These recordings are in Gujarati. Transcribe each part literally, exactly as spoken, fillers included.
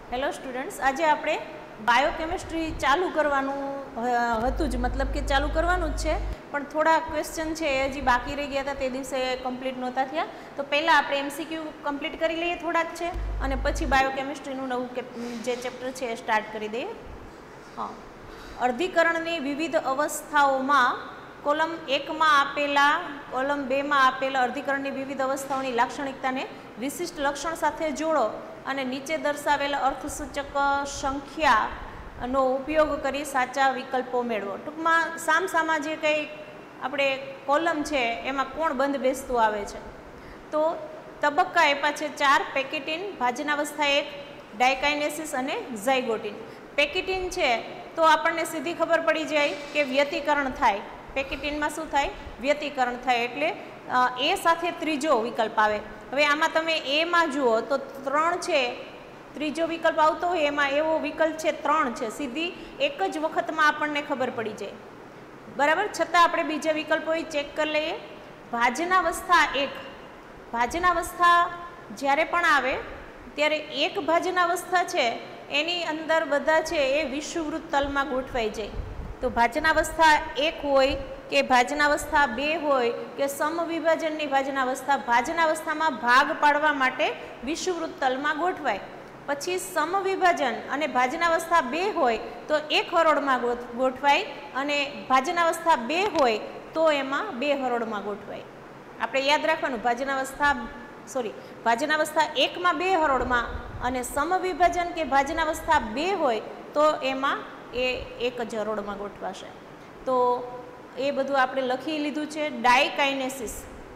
હેલો સ્ટુડન્ટ્સ, આજે આપણે બાયોકેમિસ્ટ્રી ચાલુ કરવાનું હતું જ, મતલબ કે ચાલુ કરવાનું જ છે, પણ થોડા ક્વેશ્ચન છે એ હજી બાકી રહી ગયા હતા, તે દિવસે કમ્પ્લીટ નહોતા થયા. તો પહેલાં આપણે એમસીક્યુ કમ્પ્લીટ કરી લઈએ થોડાક છે, અને પછી બાયોકેમિસ્ટ્રીનું નવું જે ચેપ્ટર છે એ સ્ટાર્ટ કરી દઈએ. હા, અર્ધીકરણની વિવિધ અવસ્થાઓમાં કોલમ એકમાં આપેલા કોલમ બેમાં આપેલા અર્ધીકરણની વિવિધ અવસ્થાઓની લાક્ષણિકતાને વિશિષ્ટ લક્ષણ સાથે જોડો અને નીચે દર્શાવેલા અર્થસૂચક સંખ્યાનો ઉપયોગ કરી સાચા વિકલ્પો મેળવો. ટૂંકમાં સામસામા જે કંઈ આપણે કોલમ છે એમાં કોણ બંધ બેસતું આવે છે. તો તબક્કા આપ્યા છે ચાર: પેકેટિન, ભાજનાવસ્થા એક, ડાયકાઇનેસિસ અને ઝાયગોટિન. પેકેટિન છે તો આપણને સીધી ખબર પડી જાય કે વ્યતિકરણ થાય. પેકેટિનમાં શું થાય? વ્યતિકરણ થાય. એટલે એ સાથે ત્રીજો વિકલ્પ આવે. હવે આમાં તમે એમાં જુઓ તો ત્રણ છે, ત્રીજો વિકલ્પ આવતો હોય એમાં એવો વિકલ્પ છે ત્રણ છે, સીધી એક જ વખતમાં આપણને ખબર પડી જાય. બરાબર, છતાં આપણે બીજા વિકલ્પો ચેક કરી લઈએ. ભાજનાવસ્થા એક. ભાજનાવસ્થા જ્યારે પણ આવે ત્યારે એક ભાજનાવસ્થા છે એની અંદર બધા છે એ વિષુવવૃત્ત તલમાં ગોઠવાઈ જાય. તો ભાજનાવસ્થા એક હોય કે ભાજનાવસ્થા બે હોય કે સમવિભાજનની ભાજનાવસ્થા, ભાજનાવસ્થામાં ભાગ પાડવા માટે વિષુવવૃત્ત તલમાં ગોઠવાય. પછી સમવિભાજન અને ભાજનાવસ્થા બે હોય તો એક હરોળમાં ગોઠવાય, અને ભાજનાવસ્થા બે હોય તો એમાં બે હરોળમાં ગોઠવાય. આપણે યાદ રાખવાનું, ભાજનાવસ્થા સોરી ભાજનાવસ્થા એકમાં બે હરોળમાં અને સમવિભાજન કે ભાજનાવસ્થા બે હોય તો એમાં એ એક જ હરોળમાં ગોઠવાશે. તો એ બધું આપણે લખી લીધું છે. ડાયકાઇનેસિસ,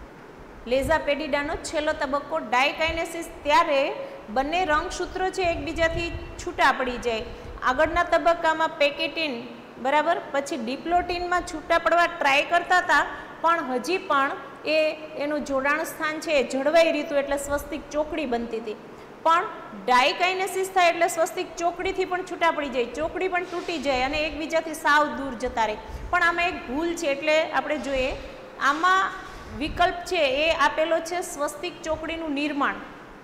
લેઝાપેડિડાનો છેલ્લો તબક્કો. ડાયકાઇનેસિસ ત્યારે બંને રંગસૂત્રો છે એકબીજાથી છૂટા પડી જાય. આગળના તબક્કામાં પેકેટિન બરાબર, પછી ડિપ્લોટિનમાં છૂટા પડવા ટ્રાય કરતા હતા, પણ હજી પણ એ એનું જોડાણ સ્થાન છે એ જળવાઈ રહ્યું, એટલે સ્વસ્તિક ચોકડી બનતી હતી. પણ ડાયકાઇનેસિસ થાય એટલે સ્વસ્તિક ચોકડીથી પણ છૂટા પડી જાય, ચોકડી પણ તૂટી જાય અને એકબીજાથી સાવ દૂર જતા રહે. પણ આમાં એક ભૂલ છે, એટલે આપણે જોઈએ આમાં વિકલ્પ છે એ આપેલો છે સ્વસ્તિક ચોકડીનું નિર્માણ.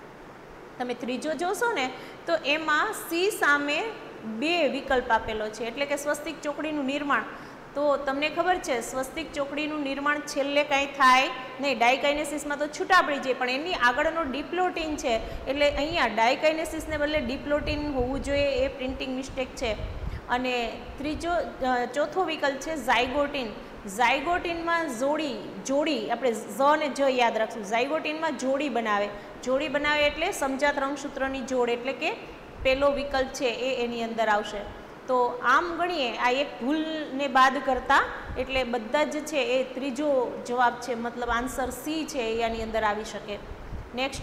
તમે ત્રીજો જોશો ને તો એમાં સી સામે બે વિકલ્પ આપેલો છે, એટલે કે સ્વસ્તિક ચોકડીનું નિર્માણ. તો તમને ખબર છે સ્વસ્તિક ચોકડીનું નિર્માણ છેલ્લે કાંઈ થાય નહીં. ડાયકાઇનેસિસમાં તો છૂટા પડી જાય, પણ એની આગળનો ડિપ્લોટિન છે, એટલે અહીંયા ડાયકાઇનેસિસને બદલે ડિપ્લોટિન હોવું જોઈએ, એ પ્રિન્ટિંગ મિસ્ટેક છે. અને ત્રીજો ચોથો વિકલ્પ છે ઝાયગોટિન. ઝાયગોટિનમાં જોડી જોડી આપણે ઝ ને જ યાદ રાખશું. ઝાયગોટિનમાં જોડી બનાવે. જોડી બનાવે એટલે સમજાત રંગસૂત્રની જોડ, એટલે કે પેલો વિકલ્પ છે એ એની અંદર આવશે. તો આમ ગણીએ આ એક ભૂલને બાદ કરતા, એટલે બધા જ છે એ ત્રીજો જવાબ છે, મતલબ આન્સર સી છે એ આની અંદર આવી શકે. નેક્સ્ટ,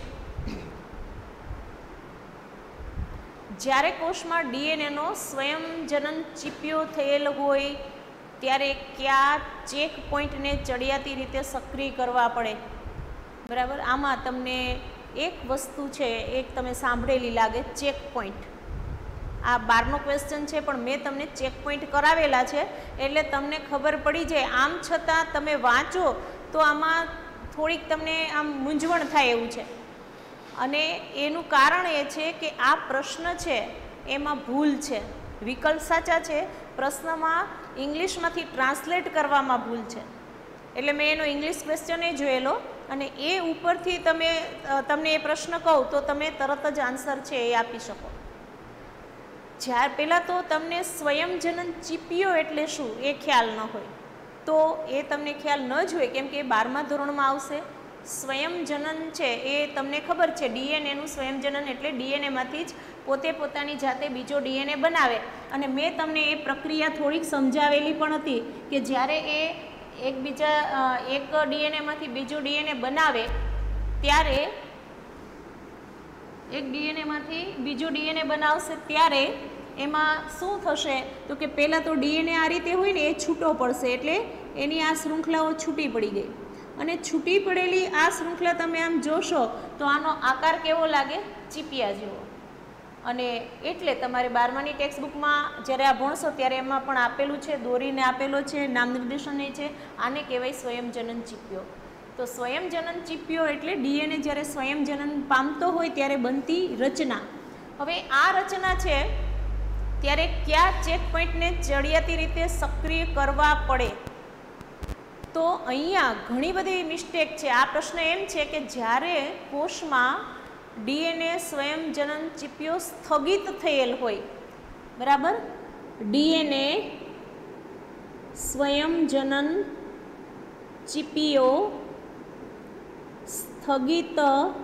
જ્યારે કોષમાં ડીએનએનો સ્વયંજનન ચીપ્યો થયેલ હોય ત્યારે કયા ચેક પોઈન્ટને ચડિયાતી રીતે સક્રિય કરવા પડે? બરાબર, આમાં તમને એક વસ્તુ છે એક તમે સાંભળેલી લાગે, ચેક પોઈન્ટ. આ બારનો ક્વેશ્ચન છે, પણ મેં તમને ચેક પોઈન્ટ કરાવેલા છે એટલે તમને ખબર પડી જાય. આમ છતાં તમે વાંચો તો આમાં થોડીક તમને આમ મૂંઝવણ થાય એવું છે, અને એનું કારણ એ છે કે આ પ્રશ્ન છે એમાં ભૂલ છે. વિકલ્પ સાચા છે, પ્રશ્નમાં ઇંગ્લિશમાંથી ટ્રાન્સલેટ કરવામાં ભૂલ છે. એટલે મેં એનો ઇંગ્લિશ ક્વેશ્ચન એ જોયેલો, અને એ ઉપરથી તમે તમને એ પ્રશ્ન કહું તો તમે તરત જ આન્સર છે એ આપી શકો. જ્યારે પહેલાં તો તમને સ્વયંજનન ચીપિયો એટલે શું એ ખ્યાલ ન હોય, તો એ તમને ખ્યાલ ન જ હોય, કેમ કે એ બારમા ધોરણમાં આવશે. સ્વયંજનન છે એ તમને ખબર છે, ડીએનએનું સ્વયંજનન એટલે ડીએનએમાંથી જ પોતે પોતાની જાતે બીજો ડીએનએ બનાવે. અને મેં તમને એ પ્રક્રિયા થોડીક સમજાવેલી પણ હતી કે જ્યારે એ એકબીજા એક ડીએનએમાંથી બીજો ડીએનએ બનાવે ત્યારે એક ડીએનએમાંથી બીજો ડીએનએ બનાવશે ત્યારે એમાં શું થશે તો કે પહેલાં તો ડીએનએ આ રીતે હોય ને એ છૂટો પડશે, એટલે એની આ શૃંખલાઓ છૂટી પડી ગઈ. અને છૂટી પડેલી આ શૃંખલા તમે આમ જોશો તો આનો આકાર કેવો લાગે? ચીપિયા જેવો. અને એટલે તમારે બારમાની ટેક્સ્ટબુકમાં જ્યારે આ ભણશો ત્યારે એમાં પણ આપેલું છે, દોરીને આપેલો છે, નામ નિર્દેશન એ છે. આને કહેવાય સ્વયંજનન ચીપિયો. તો સ્વયંજનન ચીપિયો એટલે ડીએનએ જ્યારે સ્વયંજનન પામતો હોય ત્યારે બનતી રચના. હવે આ રચના છે ત્યારે કયા ચેક પોઈન્ટને ચડિયાતી રીતે સક્રિય કરવા પડે? તો અહીંયા ઘણી બધી મિસ્ટેક છે. આ પ્રશ્ન એમ છે કે જ્યારે કોષમાં ડીએનએ સ્વયંજનન ચીપિયો સ્થગિત થયેલ હોય, બરાબર, ડીએનએ સ્વયંજનન ચીપિયો સ્થગિત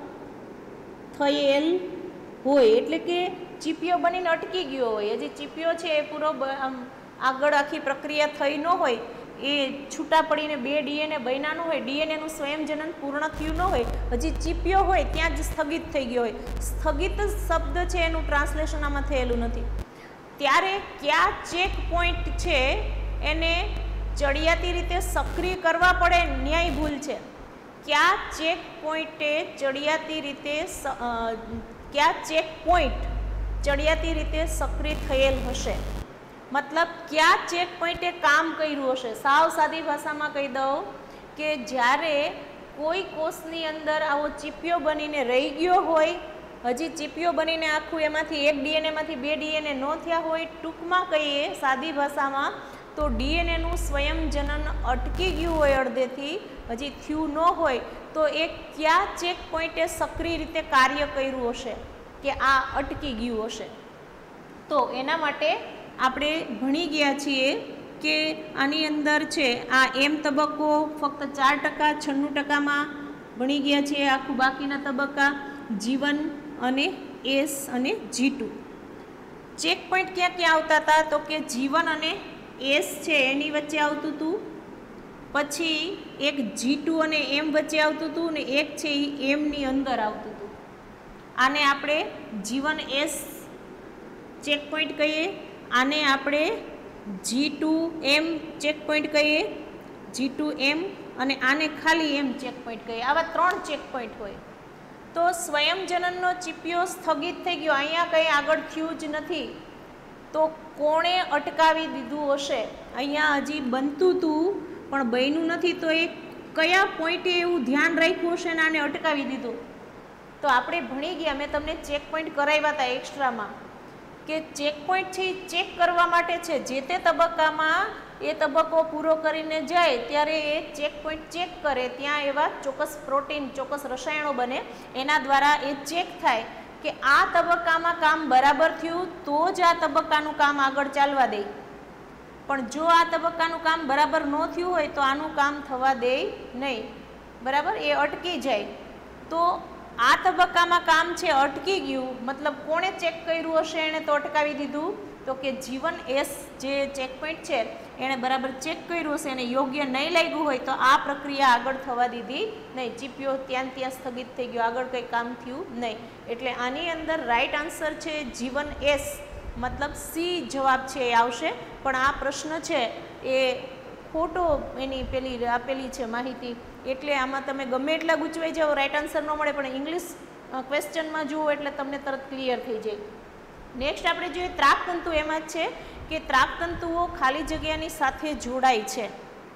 થયેલ હોય એટલે કે ચીપિયો બનીને અટકી ગયો હોય, હજી ચીપિયો છે એ પૂરો આગળ આખી પ્રક્રિયા થઈ ન હોય, એ છૂટા પડીને બે ડીએનએ બન્યા ન હોય, ડીએનએનું સ્વયંજનન પૂર્ણ થયું ન હોય, હજી ચીપિયો હોય ત્યાં જ સ્થગિત થઈ ગયો હોય. સ્થગિત શબ્દ છે એનું ટ્રાન્સલેશન આમાં થયેલું નથી. ત્યારે કયા ચેક પોઈન્ટ છે એને ચડિયાતી રીતે સક્રિય કરવા પડે? ન્યાય ભૂલ છે. કયા ચેક પોઈન્ટે ચડિયાતી રીતે કયા ચેક પોઈન્ટ ચડિયાતી રીતે સક્રિય થયેલ હશે? મતલબ કયા ચેક પોઈન્ટે કામ કર્યું હશે? સાવ સાદી ભાષામાં કહી દઉં કે જ્યારે કોઈ કોષની અંદર આવો ચીપિયો બનીને રહી ગયો હોય, હજી ચીપિયો બનીને આખું એમાંથી એક ડીએનએમાંથી બે ડીએનએ ન થયા હોય, ટૂંકમાં કહીએ સાદી ભાષામાં તો ડીએનએનું સ્વયંજનન અટકી ગયું હોય અડધેથી, હજી થયું ન હોય, તો એ કયા ચેક પોઈન્ટે સક્રિય રીતે કાર્ય કર્યું હશે કે આ અટકી ગયું હશે? તો એના માટે આપણે ભણી ગયા છીએ કે આની અંદર છે આ એમ તબક્કો ફક્ત ચાર ટકા છન્નું ટકામાં ભણી ગયા છીએ. આખું બાકીના તબક્કા જીવન અને એસ અને જી ટુ. ચેક પોઈન્ટ ક્યાં ક્યાં આવતા હતા? તો કે જીવન અને એસ છે એની વચ્ચે આવતું હતું, પછી એક જી ટુ અને એમ વચ્ચે આવતું હતું, ને એક છે એ એમની અંદર આવતું હતું. આને આપણે જીવન એસ ચેક પોઈન્ટ કહીએ, આને આપણે G two M check point કહીએ, જી ટુ એમ, અને આને ખાલી એમ ચેક પોઈન્ટ કહીએ. આવા ત્રણ ચેક પોઈન્ટ હોય. તો સ્વયંજનનનો ચીપિયો સ્થગિત થઈ ગયો, અહીંયા કંઈ આગળ થયું જ નથી, તો કોણે અટકાવી દીધું હશે? અહીંયા હજી બનતું હતું પણ બન્યું નથી, તો એ કયા પોઈન્ટે એવું ધ્યાન રાખ્યું હશે ને આને અટકાવી દીધું? તો આપણે ભણી ગયા, મેં તમને ચેક પોઈન્ટ કરાવ્યા હતા એક્સ્ટ્રામાં, કે ચેક પોઈન્ટ છે એ ચેક કરવા માટે છે. જે તે તબક્કામાં એ તબક્કો પૂરો કરીને જાય ત્યારે એ ચેક પોઈન્ટ ચેક કરે, ત્યાં એવા ચોક્કસ પ્રોટીન, ચોક્કસ રસાયણો બને, એના દ્વારા એ ચેક થાય કે આ તબક્કામાં કામ બરાબર થયું તો જ આ તબક્કાનું કામ આગળ ચાલવા દે. પણ જો આ તબક્કાનું કામ બરાબર ન થયું હોય તો આનું કામ થવા દે નહીં, બરાબર, એ અટકી જાય. તો આ તબક્કામાં કામ છે અટકી ગયું, મતલબ કોણે ચેક કર્યું હશે એણે તો અટકાવી દીધું? તો કે જીવન એસ જે ચેક પોઈન્ટ છે એણે બરાબર ચેક કર્યું હશે, એને યોગ્ય નહીં લાગ્યું હોય તો આ પ્રક્રિયા આગળ થવા દીધી નહીં, ચીપિયો ત્યાં ત્યાં સ્થગિત થઈ ગયો, આગળ કંઈ કામ થયું નહીં. એટલે આની અંદર રાઈટ આન્સર છે જીવન એસ, મતલબ સી જવાબ છે એ આવશે. પણ આ પ્રશ્ન છે એ ખોટો એની પેલી આપેલી છે માહિતી, એટલે આમાં તમે ગમે એટલા ગૂંચવાઈ જાઓ, રાઈટ આન્સર ન મળે, પણ ઇંગ્લિશ ક્વેશ્ચનમાં જુઓ એટલે તમને તરત ક્લિયર થઈ જાય. નેક્સ્ટ આપણે જોઈએ ત્રાકતંતુ. એમાં જ છે કે ત્રાકતંતુઓ ખાલી જગ્યાની સાથે જોડાય છે.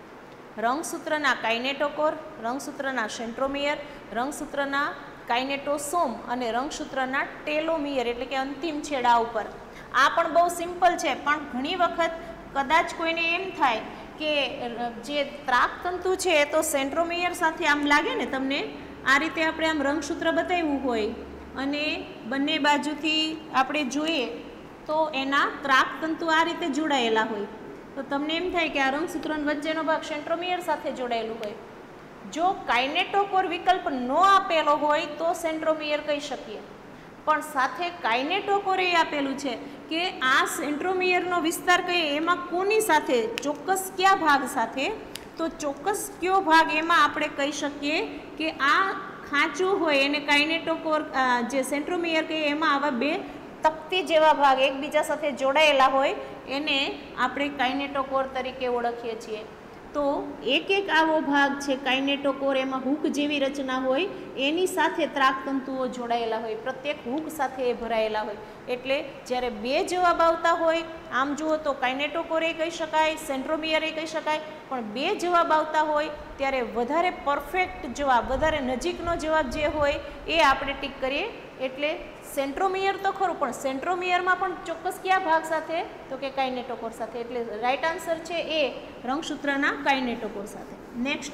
રંગસૂત્રના કાઇનેટોકોર, રંગસૂત્રના સેન્ટ્રોમિયર, રંગસૂત્રના કાઇનેટોસોમ અને રંગસૂત્રના ટેલોમિયર એટલે કે અંતિમ છેડા ઉપર. આ પણ બહુ સિમ્પલ છે, પણ ઘણી વખત કદાચ કોઈને એમ થાય કે જે ત્રાકતંતુ છે એ તો સેન્ટ્રોમિયર સાથે આમ લાગે ને તમને, આ રીતે આપણે આમ રંગસૂત્ર બતાવ્યું હોય અને બંને બાજુથી આપણે જોઈએ તો એના ત્રાકતંતુ આ રીતે જોડાયેલા હોય, તો તમને એમ થાય કે આ રંગસૂત્રનો વચ્ચેનો ભાગ સેન્ટ્રોમિયર સાથે જોડાયેલું હોય. જો કાઇનેટોકોર વિકલ્પ ન આપેલો હોય તો સેન્ટ્રોમિયર કહી શકીએ, પણ સાથે કાઇનેટોકોર એ આપેલું છે કે આ સેન્ટ્રોમિયરનો વિસ્તાર કહીએ એમાં કોની સાથે, ચોક્કસ કયા ભાગ સાથે, તો ચોક્કસ કયો ભાગ એમાં આપણે કહી શકીએ કે આ ખાંચું હોય એને કાઇનેટોકોર, જે સેન્ટ્રોમિયર કહીએ એમાં આવા બે તકતી જેવા ભાગ એકબીજા સાથે જોડાયેલા હોય એને આપણે કાઇનેટોકોર તરીકે ઓળખીએ છીએ. તો એક એક આવો ભાગ છે કાઇનેટોકોર, એમાં હૂક જેવી રચના હોય, એની સાથે ત્રાકતંતુઓ જોડાયેલા હોય, પ્રત્યેક હૂક સાથે એ ભરાયેલા હોય. એટલે જ્યારે બે જવાબ આવતા હોય, આમ જુઓ તો કાઇનેટોકોર એ કહી શકાય, સેન્ટ્રોમિયર એ કહી શકાય, પણ બે જવાબ આવતા હોય ત્યારે વધારે પરફેક્ટ જવાબ, વધારે નજીકનો જવાબ જે હોય એ આપણે ટીક કરીએ. એટલે સેન્ટ્રોમિયર તો ખરું, પણ સેન્ટ્રોમિયરમાં પણ ચોક્કસ કયા ભાગ સાથે? તો કે કાઇનેટોકોર સાથે. એટલે રાઈટ આન્સર છે એ રંગસૂત્રના કાઇનેટોકોર સાથે. નેક્સ્ટ,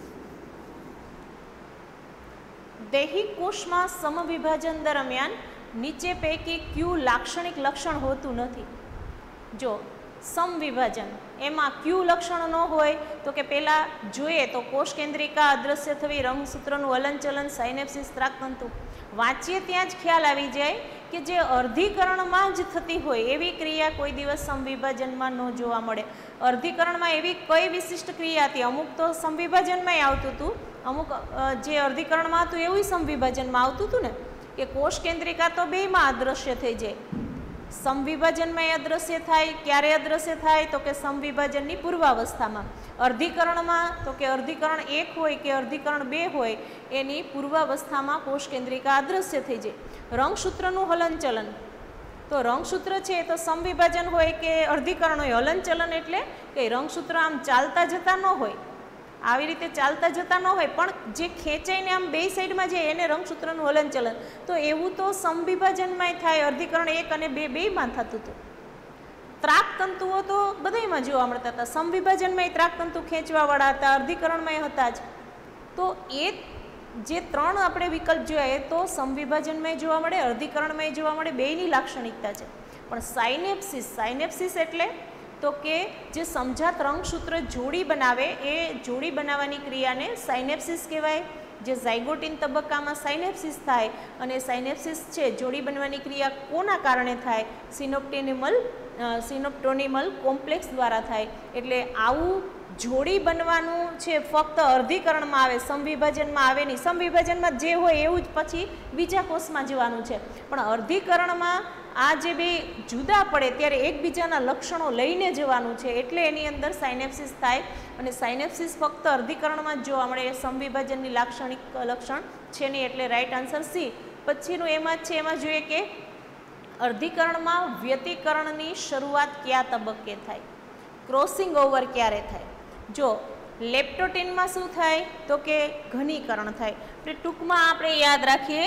દેહી કોષમાં સમવિભાજન દરમિયાન નીચે પૈકી ક્યુ લાક્ષણિક લક્ષણ હોતું નથી? જો સમવિભાજન એમાં ક્યુ લક્ષણ ન હોય તો કે પહેલાં જોઈએ તો કોષ કેન્દ્રિકા અદ્રશ્ય થવી, રંગસૂત્રનું હલનચલન, સાયનેપ્સિસ, ત્રાકતંતુ. વાંચીએ ત્યાં જ ખ્યાલ આવી જાય કે જે અર્ધીકરણમાં જ થતી હોય એવી ક્રિયા કોઈ દિવસ સમવિભાજનમાં ન જોવા મળે. અર્ધીકરણમાં એવી કઈ વિશિષ્ટ ક્રિયા હતી? અમુક તો સમવિભાજનમાંય આવતું હતું, અમુક જે અર્ધીકરણમાં હતું એવું સમવિભાજનમાં આવતું હતું ને, કે કોષ કેન્દ્રિકા તો બેયમાં અદ્રશ્ય થઈ જાય. સમવિભાજનમાં અદ્રશ્ય થાય, ક્યારે અદ્રશ્ય થાય? તો કે સમવિભાજનની પૂર્વાવસ્થામાં. અર્ધીકરણમાં તો કે અર્ધીકરણ એક હોય કે અર્ધીકરણ બે હોય એની પૂર્વાવસ્થામાં કોષ કેન્દ્રિકા અદ્રશ્ય થઈ જાય. રંગસૂત્રનું હલનચલન, તો રંગસૂત્ર છે તો સમવિભાજન હોય કે અર્ધીકરણ હોય. હલનચલન એટલે કે રંગસૂત્ર આમ ચાલતા જતા ન હોય, આવી રીતે ચાલતા જતા ન હોય, પણ જે ખેંચાઈને આમ બે સાઈડમાં જાય એને રંગસૂત્રનું હલનચલન. તો એવું તો સમવિભાજનમાંય થાય, અર્ધીકરણ એક અને બે બેયમાં થતું હતું. ત્રાકતંતુઓ તો બધાયમાં જોવા મળતા હતા. સમવિભાજનમાંય ત્રાકતંતુ ખેંચવાવાળા હતા, અર્ધીકરણમાંય હતા જ. તો એ જે ત્રણ આપણે વિકલ્પ જોયા એ તો સમવિભાજનમાંય જોવા મળે, અર્ધીકરણમાંય જોવા મળે, બેયની લાક્ષણિકતા છે. પણ સાયનેપ્સિસ, સાયનેપ્સિસ એટલે તો કે જે સમજાત રંગસૂત્ર જોડી બનાવે એ જોડી બનાવવાની ક્રિયાને સાયનેપ્સિસ કહેવાય. જે ઝાયગોટિન તબક્કામાં સાયનેપ્સિસ થાય, અને સાયનેપ્સિસ છે જોડી બનવાની ક્રિયા કોના કારણે થાય? સિનોપ્ટેનિમલ સિનોપ્ટોનિમલ કોમ્પ્લેક્સ દ્વારા થાય. એટલે આવું જોડી બનવાનું છે ફક્ત અર્ધીકરણમાં આવે, સમવિભાજનમાં આવે નહીં. સમવિભાજનમાં જે હોય એવું જ પછી બીજા કોષમાં જવાનું છે, પણ અર્ધીકરણમાં આ જે બે જુદા પડે ત્યારે એકબીજાના લક્ષણો લઈને જવાનું છે, એટલે એની અંદર સાયનેપ્સિસ થાય. અને સાયનેપ્સિસ ફક્ત અર્ધીકરણમાં જ જોવા મળે, એ સમવિભાજનની લાક્ષણિક લક્ષણ છે નહીં. એટલે રાઈટ આન્સર સી. પછીનું એમાં જ છે, એમાં જોઈએ કે અર્ધીકરણમાં વ્યતિકરણની શરૂઆત કયા તબક્કે થાય? ક્રોસિંગ ઓવર ક્યારે થાય? જો લેપ્ટોટિનમાં શું થાય? તો કે ઘનીકરણ થાય. એટલે ટૂંકમાં આપણે યાદ રાખીએ,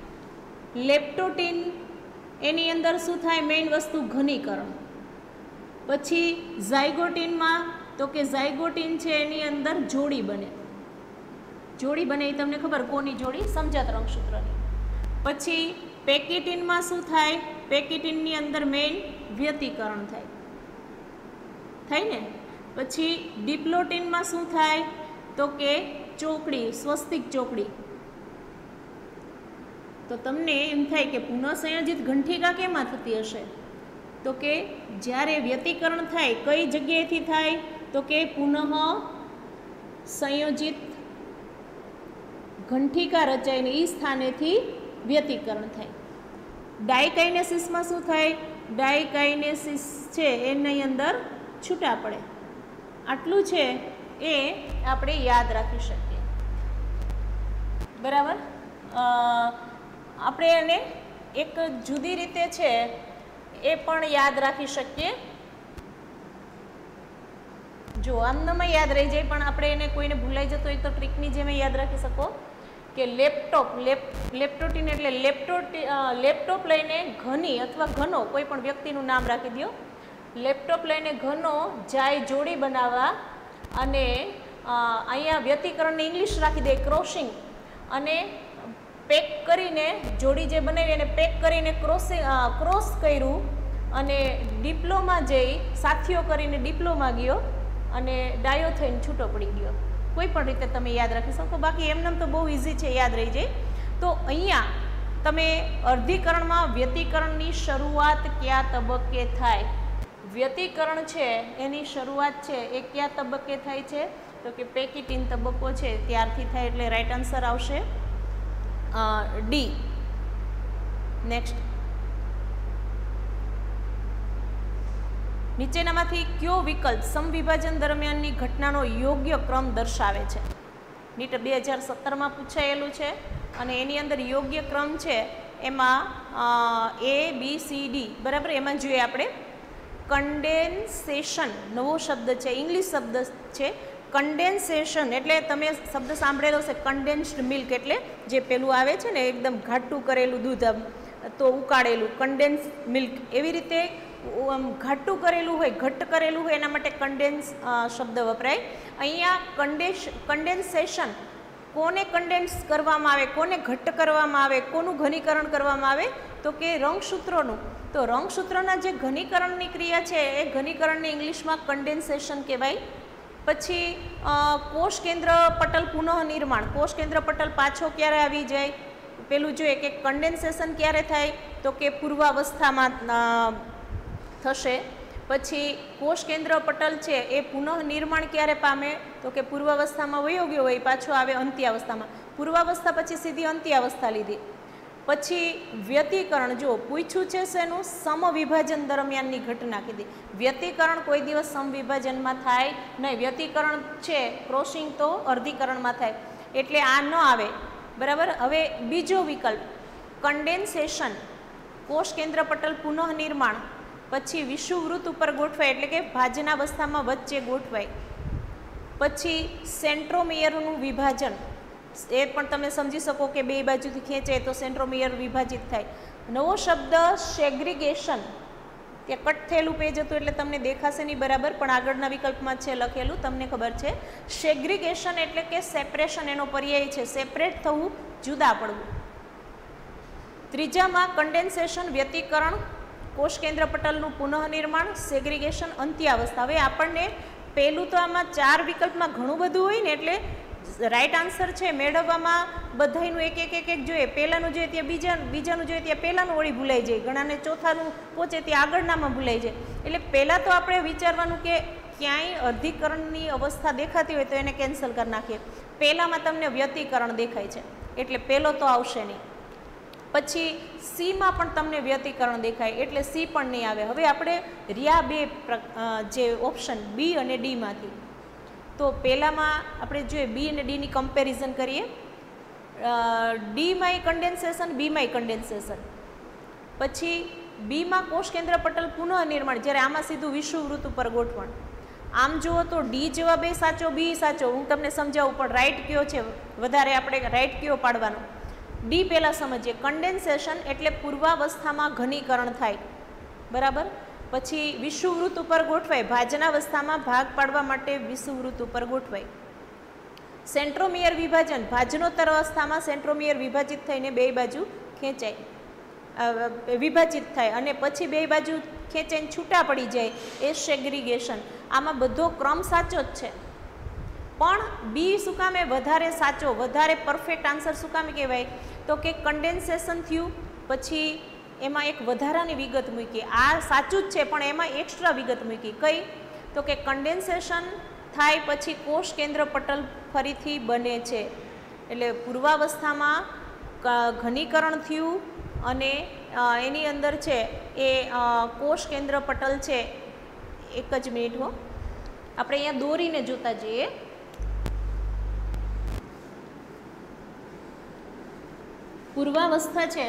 લેપ્ટોટિન એની અંદર શું થાય? મેઇન વસ્તુ ઘનીકરણ. પછી ઝાયગોટિનમાં તો કે ઝાયગોટિન છે એની અંદર જોડી બને. જોડી બને એ તમને ખબર કોની જોડી? સમજાત રંગસૂત્રની. પછી પેકિટિનમાં શું થાય? પેકિટિનની અંદર મેઇન વ્યતિકરણ થાય, થાય ને. પછી ડિપ્લોટિનમાં શું થાય? તો કે ચોકડી, સ્વસ્તિક ચોકડી. તો તમને એમ થાય કે પુનઃસંયોજિત ઘંટિકા કેમાં થતી હશે? તો કે જ્યારે વ્યતિકરણ થાય કઈ જગ્યાએથી થાય? તો કે પુનઃ સંયોજિત ઘંટિકા રચાઈને એ સ્થાનેથી વ્યતિકરણ થાય. ડાયકાઇનેસિસમાં શું થાય? ડાયકાઇનેસિસ છે એની અંદર છૂટા પડે. આટલું છે એ આપણે યાદ રાખી શકીએ. બરાબર. આપણે એને એક જુદી રીતે છે એ પણ યાદ રાખી શકીએ. જો આમનામાં યાદ રહી જાય, પણ આપણે એને કોઈને ભૂલાઈ જતો હોય તો ટ્રીકની જેમ યાદ રાખી શકો કે લેપટોપ, લેપ લેપ્ટોટિન એટલે લેપ્ટોટી લેપટોપ લઈને ઘની અથવા ઘનો કોઈ પણ વ્યક્તિનું નામ રાખી દો. લેપટોપ લઈને ઘનો જાય જોડી બનાવવા, અને અહીંયા વ્યતિકરણને ઇંગ્લિશ રાખી દે ક્રોસિંગ, અને પેક કરીને જોડી જે બનાવી એને પેક કરીને ક્રોસિંગ ક્રોસ કર્યું, અને ડિપ્લોમાં જઈ સાથીઓ કરીને ડિપ્લોમાં ગયો, અને ડાયો થઈને છૂટો પડી ગયો. કોઈ પણ રીતે તમે યાદ રાખી શકો. બાકી એમને તો બહુ ઇઝી છે, યાદ રહી જાય. તો અહીંયા તમે અર્ધીકરણમાં વ્યતિકરણની શરૂઆત કયા તબક્કે થાય? વ્યતિકરણ છે એની શરૂઆત છે એ કયા તબક્કે થાય છે? તો કે પેકિટિન તબક્કો છે ત્યારથી થાય. એટલે રાઈટ આન્સર આવશે ડી. નેક્સ્ટ, નીચેનામાંથી કયો વિકલ્પ સમવિભાજન દરમિયાનની ઘટનાનો યોગ્ય ક્રમ દર્શાવે છે? નીટ બે હજાર સત્તરમાં પૂછાયેલું છે, અને એની અંદર યોગ્ય ક્રમ છે એમાં એ બી સી ડી. બરાબર. એમાં જોઈએ આપણે કન્ડેન્સેશન નવો શબ્દ છે, ઇંગ્લિશ શબ્દ છે. કન્ડેન્સેશન એટલે તમે શબ્દ સાંભળેલો છે, કન્ડેન્સ્ડ મિલ્ક એટલે જે પેલું આવે છે ને એકદમ ઘાટું કરેલું દૂધ, તો ઉકાળેલું કન્ડેન્સ મિલ્ક, એવી રીતે ઘાટું કરેલું હોય, ઘટ્ટ કરેલું હોય, એના માટે કન્ડેન્સ શબ્દ વપરાય. અહીંયા કન્ડેન્સ કન્ડેન્સેશન કોને કન્ડેન્સ કરવામાં આવે, કોને ઘટ્ટ કરવામાં આવે, કોનું ઘનીકરણ કરવામાં આવે, તો કે રંગસૂત્રોનું. તો રંગસૂત્રના જે ઘનીકરણની ક્રિયા છે એ ઘનીકરણને ઇંગ્લિશમાં કન્ડેન્સેશન કહેવાય. પછી કોષ કેન્દ્ર પટલ પુનઃ નિર્માણ, કોષ કેન્દ્ર પટલ પાછો ક્યારે આવી જાય, પેલું જોઈએ કે કન્ડેન્સેશન ક્યારે થાય, તો કે પૂર્વાવસ્થામાં થશે. પછી કોષ કેન્દ્ર પટલ છે એ પુનઃ નિર્માણ ક્યારે પામે, તો કે પૂર્વાવસ્થામાં વયો ગયો હોય પાછો આવે અંત્યાવસ્થામાં, પૂર્વાવસ્થા પછી સીધી અંત્યાવસ્થા લીધી. પછી વ્યતિકરણ, જો પૂછ્યું છે શેનું, સમવિભાજન દરમિયાનની ઘટના કીધી. વ્યતિકરણ કોઈ દિવસ સમવિભાજનમાં થાય નહીં, વ્યતિકરણ છે ક્રોસિંગ તો અર્ધીકરણમાં થાય, એટલે આ ન આવે. બરાબર. હવે બીજો વિકલ્પ કન્ડેન્સેશન, કોષ કેન્દ્ર પટલ પુનઃ નિર્માણ, પછી વિષુવવૃત્ત ઉપર ગોઠવાય એટલે કે ભાજનાવસ્થામાં વચ્ચે ગોઠવાય. પછી સેન્ટ્રોમિયરનું વિભાજન, એ પણ તમે સમજી શકો કે બે બાજુથી ખેંચાય તો સેન્ટ્રોમિયર વિભાજિત થાય. નવો શબ્દ સેગ્રીગેશન, ત્યાં કટ થયેલું પેજ હતું એટલે તમને દેખાશે નહીં બરાબર, પણ આગળના વિકલ્પમાં છે લખેલું, તમને ખબર છે. સેગ્રીગેશન એટલે કે સેપરેશન, એનો પર્યાય છે સેપરેટ થવું, જુદા પડવું. ત્રીજામાં કન્ડેન્સેશન વ્યતિકરણ, કોષ કેન્દ્ર પટલનું પુનઃ નિર્માણ, સેગ્રીગેશન, અંત્યાવસ્થા. હવે આપણને પહેલું તો આમાં ચાર વિકલ્પમાં ઘણું બધું હોય ને, એટલે રાઈટ આન્સર છે મેળવવામાં બધાનું એક એક એક એક જોઈએ. પહેલાંનું જોઈએ ત્યાં બીજા, બીજાનું જોઈએ ત્યાં પહેલાંનું વળી ભૂલાઈ જાય, ઘણાને ચોથાનું પહોંચે ત્યાં આગળનામાં ભૂલાઈ જાય. એટલે પહેલાં તો આપણે વિચારવાનું કે ક્યાંય અર્ધીકરણની અવસ્થા દેખાતી હોય તો એને કેન્સલ કરી નાખીએ. પહેલાંમાં તમને વ્યતિકરણ દેખાય છે એટલે પહેલો તો આવશે નહીં. પછી સીમાં પણ તમને વ્યતિકરણ દેખાય એટલે સી પણ નહીં આવે. હવે આપણે રહ્યા બે જે ઓપ્શન બી અને ડીમાંથી, તો પહેલાંમાં આપણે જોઈએ બી અને ડીની કમ્પેરિઝન કરીએ. ડીમાંય કન્ડેન્સેશન, બીમાંય કન્ડેન્સેશન. પછી બીમાં કોષ કેન્દ્ર પટલ પુનઃ નિર્માણ, જ્યારે આમાં સીધું વિષુવવૃત્ત ઉપર ગોઠવણ. આમ જુઓ તો ડી જવાબ એ સાચો, બી સાચો. હું તમને સમજાવું પણ રાઈટ કયો છે, વધારે આપણે રાઈટ કયો પાડવાનો. ડી પહેલાં સમજીએ. કન્ડેન્સેશન એટલે પૂર્વાવસ્થામાં ઘનીકરણ થાય, બરાબર. પછી વિષુવવૃત્ત ઉપર ગોઠવાય, ભાજનાવસ્થામાં ભાગ પાડવા માટે વિષુવવૃત્ત ઉપર ગોઠવાય. સેન્ટ્રોમિયર વિભાજન, ભાજનોત્તર અવસ્થામાં સેન્ટ્રોમિયર વિભાજિત થઈને બે બાજુ ખેંચાય, વિભાજિત થાય અને પછી બે બાજુ ખેંચાઈને છૂટા પડી જાય, એ સેગ્રીગેશન. આમાં બધો ક્રમ સાચો જ છે, પણ બી શું કામે વધારે સાચો, વધારે પરફેક્ટ આન્સર શું કામે કહેવાય, તો કે કન્ડેન્સેશન થયું પછી એમાં એક વધારાની વિગત મૂકી. આ સાચું જ છે પણ એમાં એક્સ્ટ્રા વિગત મૂકી. કઈ, તો કે કન્ડેન્સેશન થાય પછી કોષ કેન્દ્ર પટલ ફરીથી બને છે, એટલે પૂર્વાવસ્થામાં ઘનીકરણ થયું અને એની અંદર છે એ કોષ કેન્દ્ર પટલ છે. એક જ મિનિટ હો, આપણે અહીંયા દોરીને જોતા જઈએ. પૂર્વાવસ્થા છે